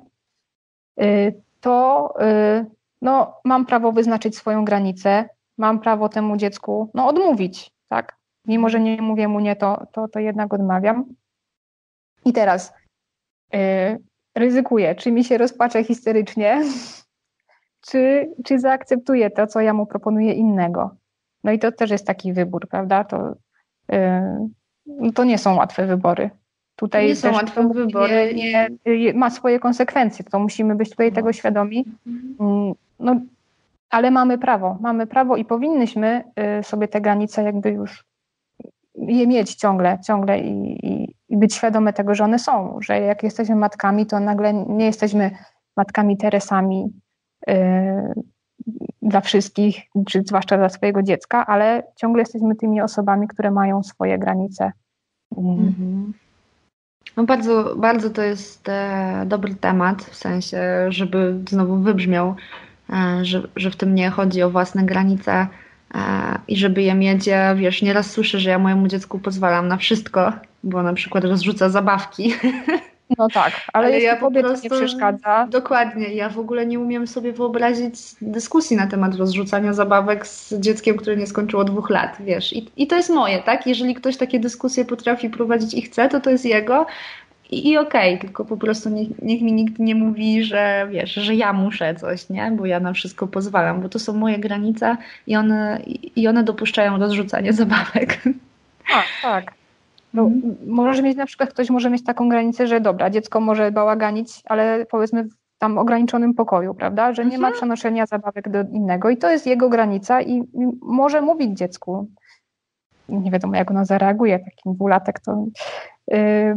to no, mam prawo wyznaczyć swoją granicę, mam prawo temu dziecku no, odmówić, tak? Mimo, że nie mówię mu nie, to, to, to jednak odmawiam. I teraz yy, ryzykuję, czy mi się rozpaczę histerycznie, czy, czy zaakceptuję to, co ja mu proponuję innego. No i to też jest taki wybór, prawda? To, yy, to nie są łatwe wybory. Tutaj to nie są łatwe wybory. Nie, nie, ma swoje konsekwencje, to musimy być tutaj tego świadomi. Yy, no, ale mamy prawo, mamy prawo i powinnyśmy yy, sobie te granice jakby już je mieć ciągle, ciągle i, i, i być świadome tego, że one są, że jak jesteśmy matkami, to nagle nie jesteśmy matkami Teresami yy, dla wszystkich, czy zwłaszcza dla swojego dziecka, ale ciągle jesteśmy tymi osobami, które mają swoje granice. Mhm. No bardzo, bardzo to jest e, dobry temat, w sensie, żeby znowu wybrzmiał, e, że, że w tym nie chodzi o własne granice, i żeby je mieć, ja wiesz, nieraz słyszę, że ja mojemu dziecku pozwalam na wszystko, bo na przykład rozrzuca zabawki. No tak, ale, ale jeśli ja po prostu nie przeszkadza. Dokładnie, ja w ogóle nie umiem sobie wyobrazić dyskusji na temat rozrzucania zabawek z dzieckiem, które nie skończyło dwóch lat, wiesz. I, i to jest moje, tak? Jeżeli ktoś takie dyskusje potrafi prowadzić i chce, to to jest jego. I, i okej, okay, tylko po prostu niech, niech mi nikt nie mówi, że wiesz, że ja muszę coś, nie? Bo ja na wszystko pozwalam, bo to są moje granice i one, i one dopuszczają rozrzucanie zabawek. Tak, tak. No, mm. Może mieć na przykład, ktoś może mieć taką granicę, że dobra, dziecko może bałaganić, ale powiedzmy tam ograniczonym pokoju, prawda? Że nie ma przenoszenia zabawek do innego i to jest jego granica i, i może mówić dziecku. Nie wiadomo, jak ono zareaguje, taki dwulatek to yy,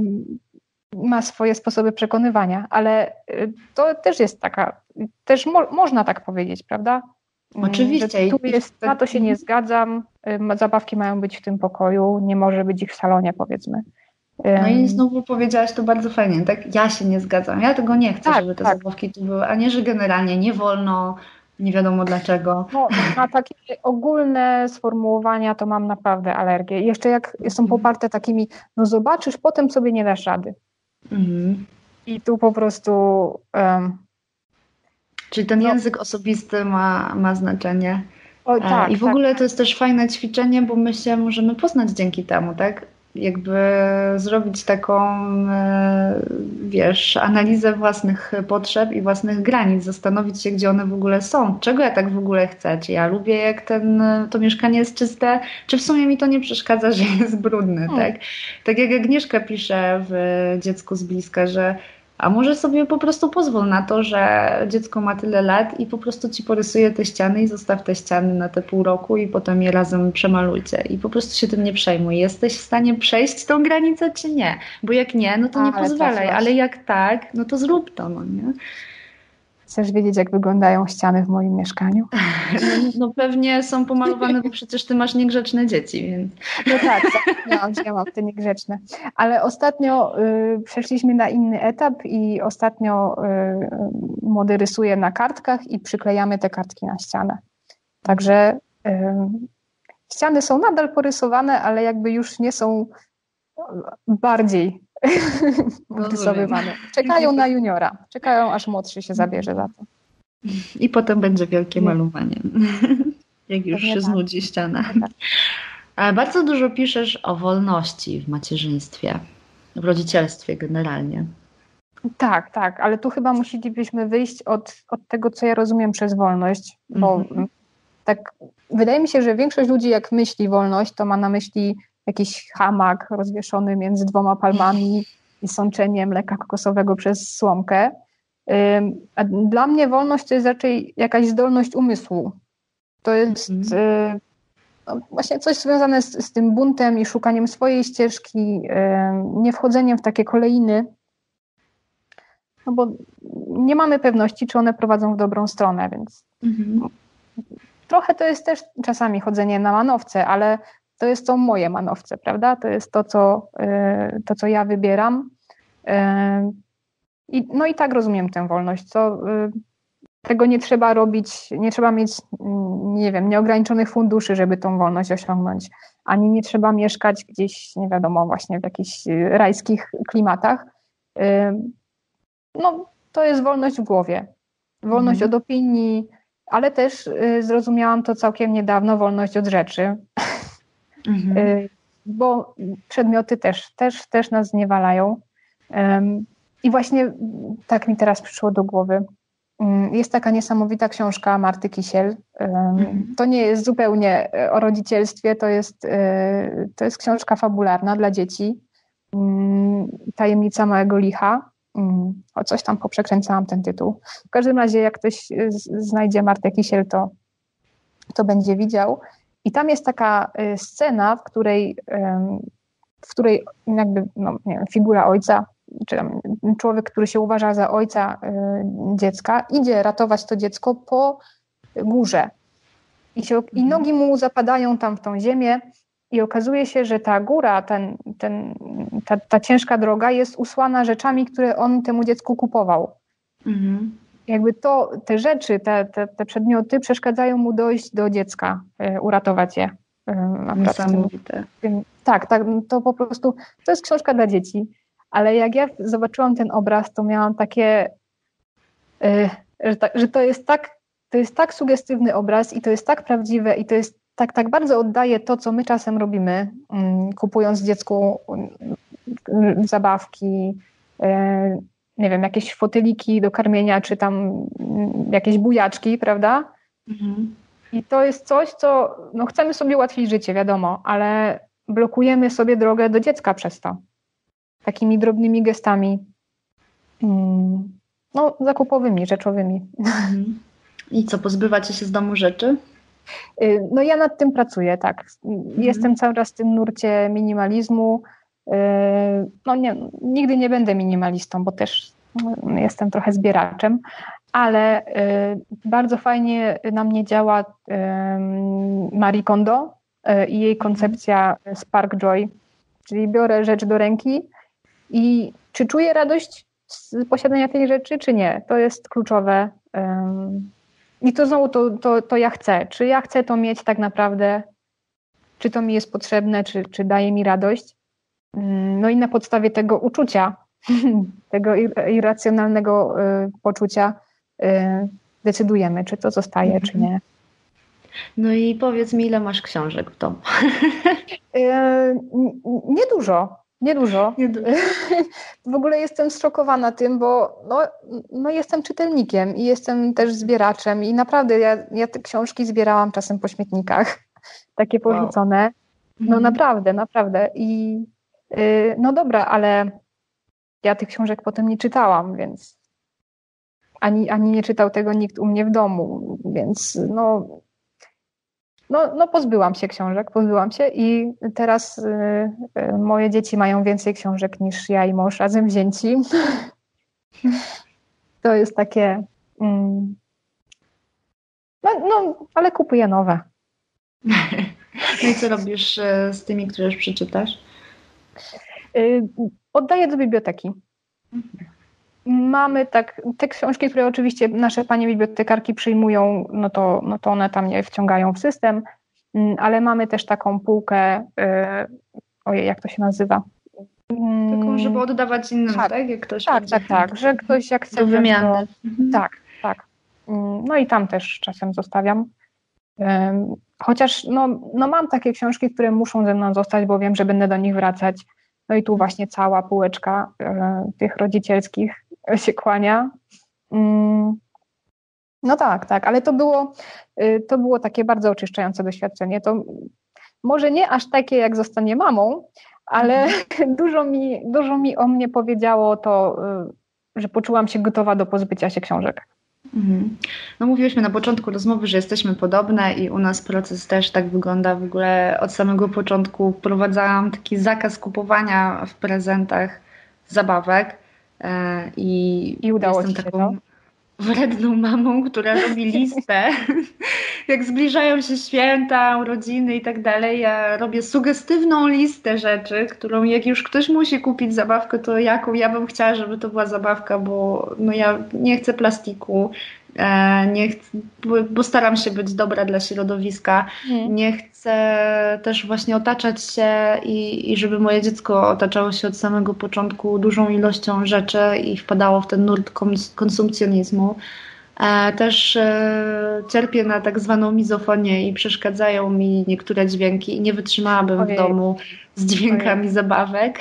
ma swoje sposoby przekonywania, ale yy, to też jest taka, też mo- można tak powiedzieć, prawda? Oczywiście. Że tu jest, na to się nie zgadzam, yy, zabawki mają być w tym pokoju, nie może być ich w salonie, powiedzmy. No i znowu powiedziałaś to bardzo fajnie, tak? Ja się nie zgadzam, ja tego nie chcę, tak, żeby te tak. zabawki tu były, a nie, że generalnie nie wolno, nie wiadomo dlaczego. No, na takie ogólne sformułowania to mam naprawdę alergię. I jeszcze jak są poparte takimi, no zobaczysz, potem sobie nie dasz rady. Mhm. I tu po prostu... Um, Czyli ten no, język osobisty ma, ma znaczenie. O, tak, I w tak, ogóle tak. to jest też fajne ćwiczenie, bo my się możemy poznać dzięki temu, tak? Jakby zrobić taką, wiesz, analizę własnych potrzeb i własnych granic, zastanowić się, gdzie one w ogóle są, czego ja tak w ogóle chcę, czy ja lubię, jak ten, to mieszkanie jest czyste, czy w sumie mi to nie przeszkadza, że jest brudny, hmm. tak? Tak jak Agnieszka pisze w Dziecku z bliska, że a może sobie po prostu pozwól na to, że dziecko ma tyle lat i po prostu ci porysuje te ściany i zostaw te ściany na te pół roku i potem je razem przemalujcie i po prostu się tym nie przejmuj. Jesteś w stanie przejść tą granicę czy nie? Bo jak nie, no to nie ale pozwalaj, ale jak tak, no to zrób to, no nie? Chcesz wiedzieć, jak wyglądają ściany w moim mieszkaniu? No, no pewnie są pomalowane, bo przecież ty masz niegrzeczne dzieci, więc... No tak, zapomniałam, że ja mam te niegrzeczne. Ale ostatnio y, przeszliśmy na inny etap i ostatnio y, młody rysuje na kartkach i przyklejamy te kartki na ścianę. Także y, ściany są nadal porysowane, ale jakby już nie są bardziej wyrysowywane. Czekają na juniora. Czekają, aż młodszy się zabierze za to. I potem będzie wielkie malowanie. Jak już się tak. znudzi ściana. Tak. Bardzo dużo piszesz o wolności w macierzyństwie, w rodzicielstwie generalnie. Tak, tak, ale tu chyba musielibyśmy wyjść od, od tego, co ja rozumiem przez wolność, bo mm-hmm. tak wydaje mi się, że większość ludzi jak myśli wolność, to ma na myśli jakiś hamak rozwieszony między dwoma palmami i sączenie mleka kokosowego przez słomkę. A dla mnie wolność to jest raczej jakaś zdolność umysłu. To jest mm. no, właśnie coś związane z, z tym buntem i szukaniem swojej ścieżki, nie wchodzeniem w takie kolejny, no bo nie mamy pewności, czy one prowadzą w dobrą stronę, więc mm-hmm. trochę to jest też czasami chodzenie na manowce, ale to jest są moje manowce, prawda? To jest to, co, to, co ja wybieram. I, no i tak rozumiem tę wolność, co tego nie trzeba robić, nie trzeba mieć, nie wiem, nieograniczonych funduszy, żeby tą wolność osiągnąć, ani nie trzeba mieszkać gdzieś, nie wiadomo, właśnie w jakichś rajskich klimatach. No, to jest wolność w głowie, wolność mhm. od opinii, ale też zrozumiałam to całkiem niedawno, wolność od rzeczy, mhm. bo przedmioty też, też, też nas zniewalają. I właśnie tak mi teraz przyszło do głowy. Jest taka niesamowita książka Marty Kisiel. Mm. To nie jest zupełnie o rodzicielstwie, to jest, to jest książka fabularna dla dzieci. Tajemnica małego licha. O coś tam poprzekręcałam ten tytuł. W każdym razie jak ktoś znajdzie Martę Kisiel, to, to będzie widział. I tam jest taka scena, w której, w której jakby no, nie wiem, figura ojca, czy tam człowiek, który się uważa za ojca y, dziecka, idzie ratować to dziecko po górze. I, się, mhm. I nogi mu zapadają tam w tą ziemię i okazuje się, że ta góra, ten, ten, ta, ta ciężka droga jest usłana rzeczami, które on temu dziecku kupował. Mhm. Jakby to, te rzeczy, te, te, te przedmioty przeszkadzają mu dojść do dziecka, y, uratować je. Y, Niesamowite. Tym, tak, tak, to po prostu, to jest książka dla dzieci. Ale jak ja zobaczyłam ten obraz, to miałam takie, yy, że, ta, że to jest tak, to jest tak sugestywny obraz i to jest tak prawdziwe i to jest tak, tak bardzo oddaje to, co my czasem robimy, yy, kupując dziecku yy, zabawki, yy, nie wiem, jakieś fotyliki do karmienia, czy tam yy, jakieś bujaczki, prawda? Mhm. I to jest coś, co, no chcemy sobie ułatwić życie, wiadomo, ale blokujemy sobie drogę do dziecka przez to. Takimi drobnymi gestami. no, zakupowymi, rzeczowymi. Mhm. I co, pozbywacie się z domu rzeczy? No ja nad tym pracuję, tak. Jestem mhm. cały czas w tym nurcie minimalizmu. No nie, nigdy nie będę minimalistą, bo też jestem trochę zbieraczem, ale bardzo fajnie na mnie działa Marie Kondo i jej koncepcja Spark Joy, czyli biorę rzecz do ręki i czy czuję radość z posiadania tej rzeczy, czy nie? To jest kluczowe. I to znowu to, to, to ja chcę. Czy ja chcę to mieć tak naprawdę? Czy to mi jest potrzebne? Czy, czy daje mi radość? No i na podstawie tego uczucia, tego irracjonalnego y, poczucia y, decydujemy, czy to zostaje, mm-hmm. czy nie. No i powiedz mi, ile masz książek w domu? y, Niedużo. Niedużo. Niedużo. W ogóle jestem zszokowana tym, bo no, no jestem czytelnikiem i jestem też zbieraczem i naprawdę ja, ja te książki zbierałam czasem po śmietnikach, takie porzucone. Wow. No mhm. naprawdę, naprawdę. I yy, no dobra, ale ja tych książek potem nie czytałam, więc ani, ani nie czytał tego nikt u mnie w domu, więc no No, no pozbyłam się książek, pozbyłam się i teraz y, y, moje dzieci mają więcej książek niż ja i mąż razem wzięci. To jest takie... Mm, no, no, ale kupuję nowe. No i co robisz z tymi, które już przeczytasz? Y, oddaję do biblioteki. Mamy tak, te książki, które oczywiście nasze panie bibliotekarki przyjmują, no to, no to one tam je wciągają w system, ale mamy też taką półkę, yy, ojej, jak to się nazywa? Taką, żeby oddawać innym, tak? Tak, jak ktoś tak, tak, tak, że ktoś jak chce... Do wymiany. To, mhm. Tak, tak. No i tam też czasem zostawiam. Chociaż no, no mam takie książki, które muszą ze mną zostać, bo wiem, że będę do nich wracać. No i tu właśnie cała półeczka e, tych rodzicielskich się kłania. Mm, no tak, tak, ale to było, y, to było takie bardzo oczyszczające doświadczenie. To może nie aż takie, jak zostanie mamą, ale mhm. dużo mi, dużo mi o mnie powiedziało to, y, że poczułam się gotowa do pozbycia się książek. Mhm. No mówiłyśmy na początku rozmowy, że jesteśmy podobne i u nas proces też tak wygląda. W ogóle od samego początku wprowadzałam taki zakaz kupowania w prezentach zabawek i, I udało jestem ci się taką to? wredną mamą, która robi listę. Jak zbliżają się święta, urodziny i tak dalej, ja robię sugestywną listę rzeczy, którą jak już ktoś musi kupić zabawkę, to jaką ja bym chciała, żeby to była zabawka, bo no ja nie chcę plastiku, nie chcę, bo, bo staram się być dobra dla środowiska. Hmm. Nie chcę też właśnie otaczać się i, i żeby moje dziecko otaczało się od samego początku dużą ilością rzeczy i wpadało w ten nurt konsumpcjonizmu. Też cierpię na tak zwaną mizofonię i przeszkadzają mi niektóre dźwięki i nie wytrzymałabym Ojej. w domu z dźwiękami Ojej. zabawek.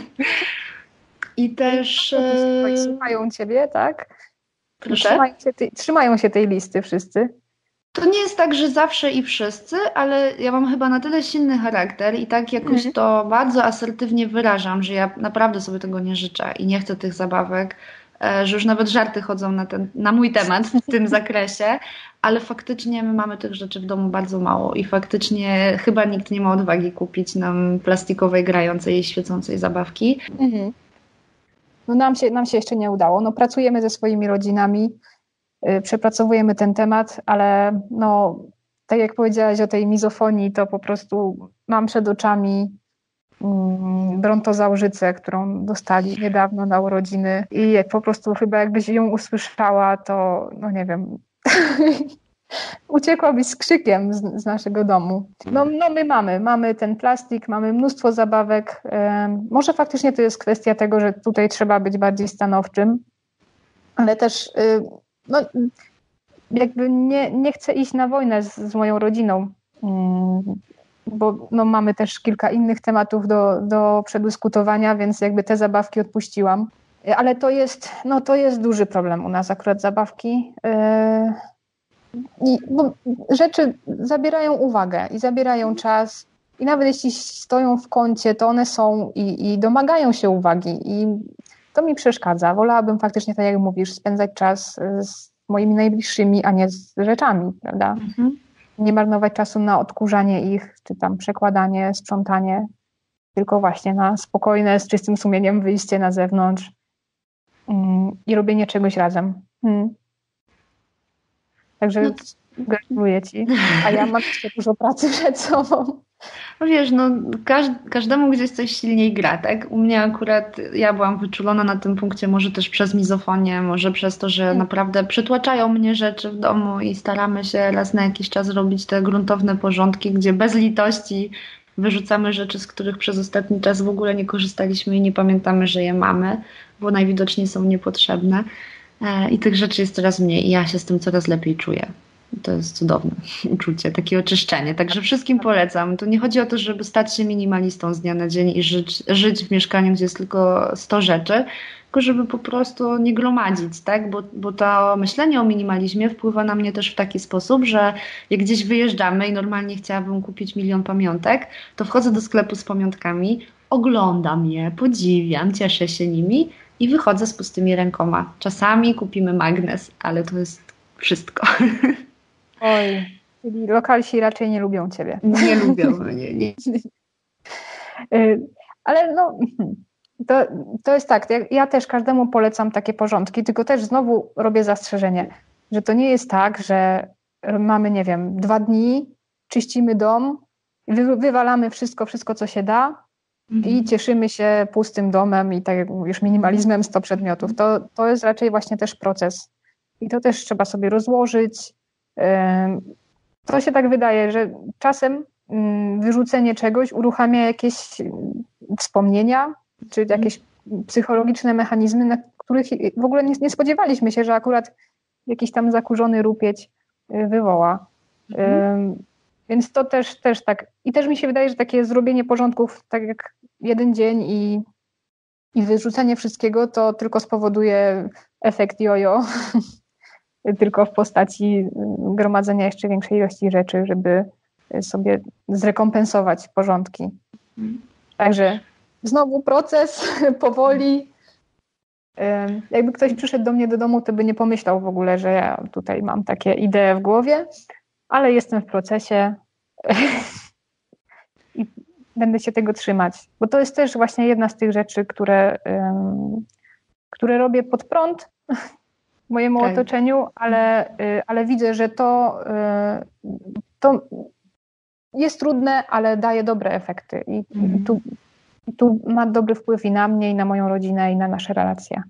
I też... Trzymają ciebie, tak? Proszę? Trzymają się, tej, trzymają się tej listy wszyscy. To nie jest tak, że zawsze i wszyscy, ale ja mam chyba na tyle silny charakter i tak jakoś mm. to bardzo asertywnie wyrażam, że ja naprawdę sobie tego nie życzę i nie chcę tych zabawek, że już nawet żarty chodzą na, ten, na mój temat w tym zakresie, ale faktycznie my mamy tych rzeczy w domu bardzo mało i faktycznie chyba nikt nie ma odwagi kupić nam plastikowej, grającej i świecącej zabawki. Mhm. No nam się, nam się jeszcze nie udało. No pracujemy ze swoimi rodzinami, yy, przepracowujemy ten temat, ale no tak jak powiedziałaś o tej mizofonii, to po prostu mam przed oczami brontozałżycę, którą dostali niedawno na urodziny i jak po prostu chyba jakbyś ją usłyszała, to no nie wiem, uciekłabyś z krzykiem z, z naszego domu. No, no my mamy, mamy ten plastik, mamy mnóstwo zabawek. Um, może faktycznie to jest kwestia tego, że tutaj trzeba być bardziej stanowczym, ale też um, no, jakby nie, nie chcę iść na wojnę z, z moją rodziną. Um, bo no, mamy też kilka innych tematów do, do przedyskutowania, więc jakby te zabawki odpuściłam. Ale to jest, no, to jest duży problem u nas akurat zabawki. Yy, bo rzeczy zabierają uwagę i zabierają czas i nawet jeśli stoją w kącie, to one są i, i domagają się uwagi i to mi przeszkadza. Wolałabym faktycznie, tak jak mówisz, spędzać czas z moimi najbliższymi, a nie z rzeczami, prawda? Mhm. Nie marnować czasu na odkurzanie ich, czy tam przekładanie, sprzątanie, tylko właśnie na spokojne, z czystym sumieniem wyjście na zewnątrz mm, i robienie czegoś razem. Hmm. Także no to... gratuluję Ci, a ja mam jeszcze dużo pracy przed sobą. No wiesz, no każd- każdemu gdzieś coś silniej gra, tak? U mnie akurat, ja byłam wyczulona na tym punkcie, może też przez mizofonię, może przez to, że naprawdę przytłaczają mnie rzeczy w domu i staramy się raz na jakiś czas robić te gruntowne porządki, gdzie bez litości wyrzucamy rzeczy, z których przez ostatni czas w ogóle nie korzystaliśmy i nie pamiętamy, że je mamy, bo najwidoczniej są niepotrzebne. I tych rzeczy jest coraz mniej i ja się z tym coraz lepiej czuję. To jest cudowne uczucie, takie oczyszczenie. Także wszystkim polecam. To nie chodzi o to, żeby stać się minimalistą z dnia na dzień i żyć, żyć w mieszkaniu, gdzie jest tylko sto rzeczy, tylko żeby po prostu nie gromadzić, tak? Bo, bo to myślenie o minimalizmie wpływa na mnie też w taki sposób, że jak gdzieś wyjeżdżamy i normalnie chciałabym kupić milion pamiątek, to wchodzę do sklepu z pamiątkami, oglądam je, podziwiam, cieszę się nimi i wychodzę z pustymi rękoma. Czasami kupimy magnes, ale to jest wszystko. Oj, czyli lokalsi raczej nie lubią Ciebie. Nie lubią, nie, nie. Ale no, to, to jest tak, ja, ja też każdemu polecam takie porządki, tylko też znowu robię zastrzeżenie, że to nie jest tak, że mamy, nie wiem, dwa dni, czyścimy dom, wy, wywalamy wszystko, wszystko co się da mhm. i cieszymy się pustym domem i tak jak mówisz, minimalizmem sto przedmiotów. To, to jest raczej właśnie też proces i to też trzeba sobie rozłożyć. To się tak wydaje, że czasem wyrzucenie czegoś uruchamia jakieś wspomnienia, czy jakieś psychologiczne mechanizmy, na których w ogóle nie, nie spodziewaliśmy się, że akurat jakiś tam zakurzony rupieć wywoła. Mhm. Więc to też, też tak. I też mi się wydaje, że takie zrobienie porządków tak jak jeden dzień i, i wyrzucenie wszystkiego, to tylko spowoduje efekt jojo. Tylko w postaci gromadzenia jeszcze większej ilości rzeczy, żeby sobie zrekompensować porządki. Także znowu proces, powoli. Jakby ktoś przyszedł do mnie do domu, to by nie pomyślał w ogóle, że ja tutaj mam takie idee w głowie, ale jestem w procesie i będę się tego trzymać. Bo to jest też właśnie jedna z tych rzeczy, które, które robię pod prąd, mojemu okay. otoczeniu, ale, ale widzę, że to, to jest trudne, ale daje dobre efekty i, mm. i, tu, i tu ma dobry wpływ i na mnie, i na moją rodzinę, i na nasze relacje.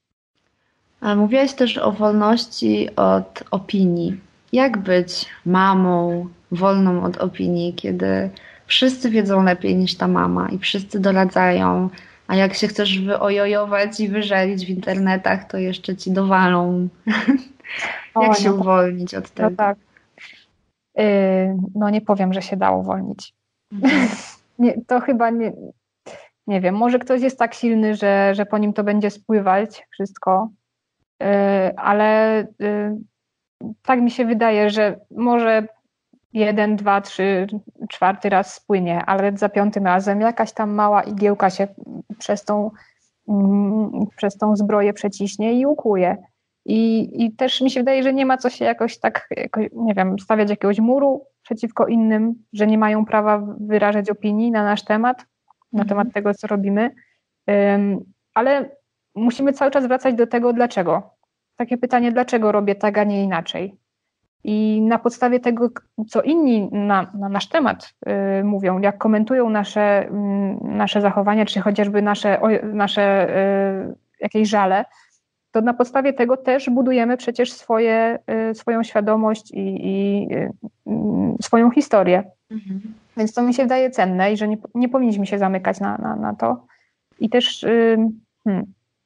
A mówiłaś też o wolności od opinii. Jak być mamą wolną od opinii, kiedy wszyscy wiedzą lepiej niż ta mama i wszyscy doradzają, a jak się chcesz wyojojować i wyżalić w internetach, to jeszcze ci dowalą. Jak o, się no uwolnić od tego? No tak. Yy, no nie powiem, że się dało uwolnić. Mhm. nie, to chyba nie... Nie wiem, może ktoś jest tak silny, że, że po nim to będzie spływać wszystko, yy, ale yy, tak mi się wydaje, że może jeden, dwa, trzy, czwarty raz spłynie, ale za piątym razem jakaś tam mała igiełka się przez tą, mm, przez tą zbroję przeciśnie i ukłuje. I, I też mi się wydaje, że nie ma co się jakoś tak, jakoś, nie wiem, stawiać jakiegoś muru przeciwko innym, że nie mają prawa wyrażać opinii na nasz temat, na temat tego, co robimy. Um, ale musimy cały czas wracać do tego, dlaczego. Takie pytanie, dlaczego robię tak, a nie inaczej. I na podstawie tego, co inni na, na nasz temat y, mówią, jak komentują nasze, y, nasze zachowania, czy chociażby nasze, o, nasze y, jakieś żale, to na podstawie tego też budujemy przecież swoje, y, swoją świadomość i, i y, y, swoją historię. Mhm. Więc to mi się wydaje cenne i że nie, nie powinniśmy się zamykać na, na, na to. I też y, hmm,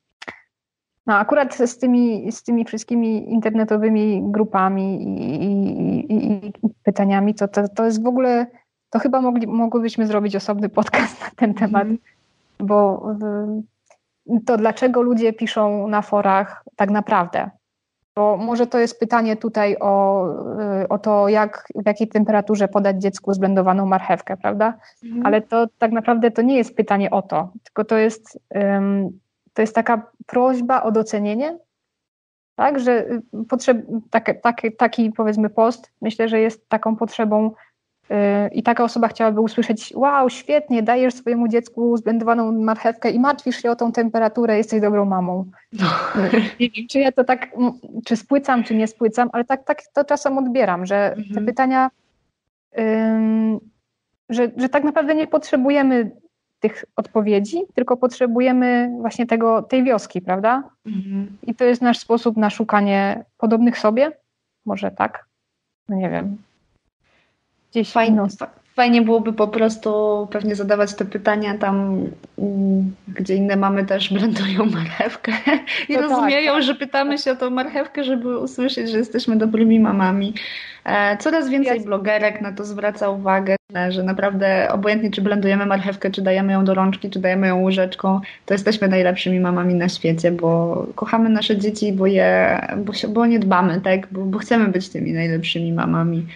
no akurat z tymi, z tymi wszystkimi internetowymi grupami i, i, i, i pytaniami, to, to, to jest w ogóle, to chyba mogli, mogłybyśmy zrobić osobny podcast na ten temat, mm. bo to dlaczego ludzie piszą na forach tak naprawdę? Bo może to jest pytanie tutaj o, o to, jak, w jakiej temperaturze podać dziecku zblendowaną marchewkę, prawda? Mm. Ale to tak naprawdę to nie jest pytanie o to, tylko to jest... Um, to jest taka prośba o docenienie, tak, że potrzeb, tak, tak, taki powiedzmy post, myślę, że jest taką potrzebą yy, i taka osoba chciałaby usłyszeć: wow, świetnie, dajesz swojemu dziecku zblendowaną marchewkę i martwisz się o tą temperaturę, jesteś dobrą mamą. No. Nie wiem, czy ja to tak, czy spłycam, czy nie spłycam, ale tak, tak to czasem odbieram, że mhm. te pytania, yy, że, że tak naprawdę nie potrzebujemy tych odpowiedzi, tylko potrzebujemy właśnie tego, tej wioski, prawda? Mhm. I to jest nasz sposób na szukanie podobnych sobie? Może tak? No nie wiem. Gdzieś fajnie, fajnie byłoby po prostu pewnie zadawać te pytania tam, gdzie inne mamy też blendują marchewkę i no rozumieją, tak, tak. że pytamy się o tą marchewkę, żeby usłyszeć, że jesteśmy dobrymi mamami. Coraz więcej blogerek na to zwraca uwagę, że naprawdę obojętnie, czy blendujemy marchewkę, czy dajemy ją do rączki, czy dajemy ją łyżeczką, to jesteśmy najlepszymi mamami na świecie, bo kochamy nasze dzieci, bo je, bo, się, bo nie dbamy, tak? Bo, bo chcemy być tymi najlepszymi mamami.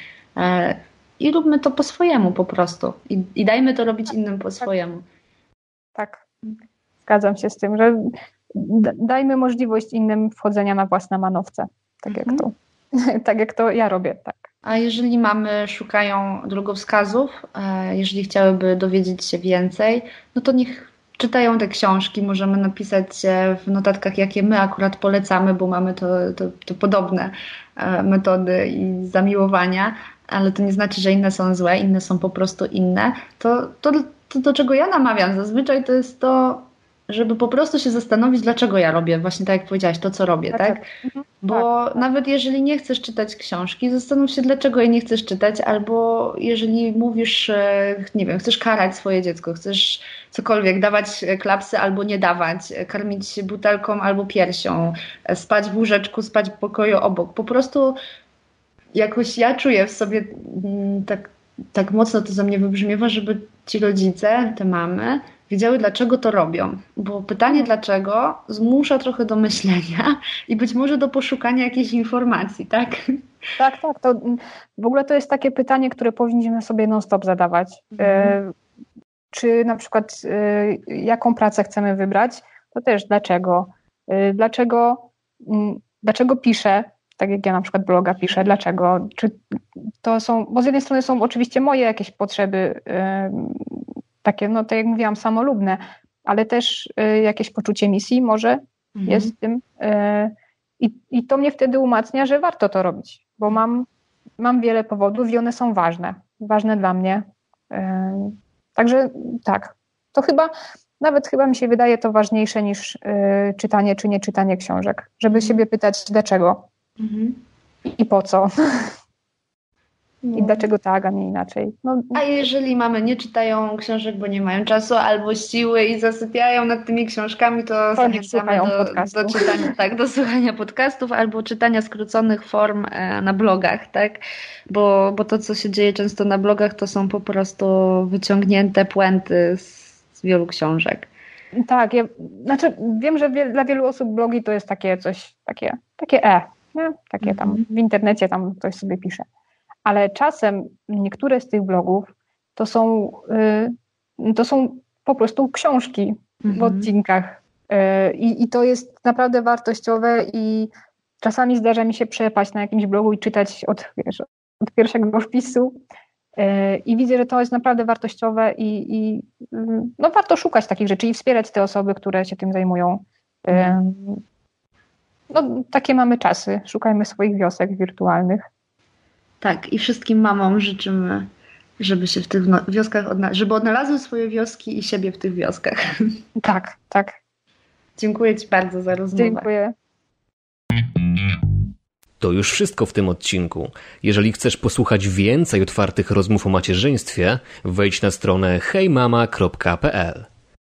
I róbmy to po swojemu po prostu. I, i dajmy to robić innym po swojemu. Tak, zgadzam się z tym, że dajmy możliwość innym wchodzenia na własne manowce. Tak, mhm. jak, to, tak jak to ja robię. Tak. A jeżeli mamy szukają drogowskazów, jeżeli chciałyby dowiedzieć się więcej, no to niech czytają te książki. Możemy napisać w notatkach, jakie my akurat polecamy, bo mamy to, to, to podobne metody i zamiłowania. Ale to nie znaczy, że inne są złe, inne są po prostu inne. To, to, to do czego ja namawiam zazwyczaj, to jest to, żeby po prostu się zastanowić, dlaczego ja robię, właśnie tak jak powiedziałaś, to co robię, tak? tak? Mhm. Bo tak. nawet jeżeli nie chcesz czytać książki, zastanów się, dlaczego jej nie chcesz czytać, albo jeżeli mówisz, nie wiem, chcesz karać swoje dziecko, chcesz cokolwiek, dawać klapsy albo nie dawać, karmić butelką albo piersią, spać w łóżeczku, spać w pokoju obok, po prostu jakoś ja czuję w sobie tak, tak mocno to za mnie wybrzmiewa, żeby ci rodzice, te mamy, wiedziały, dlaczego to robią. Bo pytanie dlaczego zmusza trochę do myślenia i być może do poszukania jakiejś informacji, tak? Tak, tak. To w ogóle to jest takie pytanie, które powinniśmy sobie non-stop zadawać. Mhm. E, czy na przykład e, jaką pracę chcemy wybrać? To też dlaczego? E, dlaczego, m, dlaczego piszę? Tak jak ja na przykład bloga piszę, dlaczego? Czy to są, bo z jednej strony są oczywiście moje jakieś potrzeby yy, takie, no tak jak mówiłam, samolubne, ale też yy, jakieś poczucie misji może mhm. jest w tym. Yy, i, I to mnie wtedy umacnia, że warto to robić, bo mam, mam wiele powodów i one są ważne, ważne dla mnie. Yy, także tak, to chyba, nawet chyba mi się wydaje to ważniejsze niż yy, czytanie czy nie czytanie książek, żeby mhm. siebie pytać dlaczego. Mhm. I po co? No. I dlaczego tak, a nie inaczej? No. A jeżeli mamy nie czytają książek, bo nie mają czasu albo siły i zasypiają nad tymi książkami, to zachęcamy do, do czytania, tak, do słuchania podcastów albo czytania skróconych form na blogach, tak? Bo, bo to, co się dzieje często na blogach, to są po prostu wyciągnięte puenty z, z wielu książek. Tak, ja, znaczy wiem, że wie, dla wielu osób blogi to jest takie coś, takie, takie e. Nie? Takie tam w internecie tam ktoś sobie pisze. Ale czasem niektóre z tych blogów to są, yy, to są po prostu książki mm-hmm. w odcinkach. Yy, i to jest naprawdę wartościowe i czasami zdarza mi się przepaść na jakimś blogu i czytać od, wiesz, od pierwszego wpisu yy, i widzę, że to jest naprawdę wartościowe i, i yy, no warto szukać takich rzeczy i wspierać te osoby, które się tym zajmują. Yy, No, takie mamy czasy. Szukajmy swoich wiosek wirtualnych. Tak, i wszystkim mamom życzymy, żeby się w tych wioskach, odna- żeby odnalazły swoje wioski i siebie w tych wioskach. Tak, tak. Dziękuję Ci bardzo za rozmowę. Dziękuję. To już wszystko w tym odcinku. Jeżeli chcesz posłuchać więcej otwartych rozmów o macierzyństwie, wejdź na stronę hej mama kropka p l.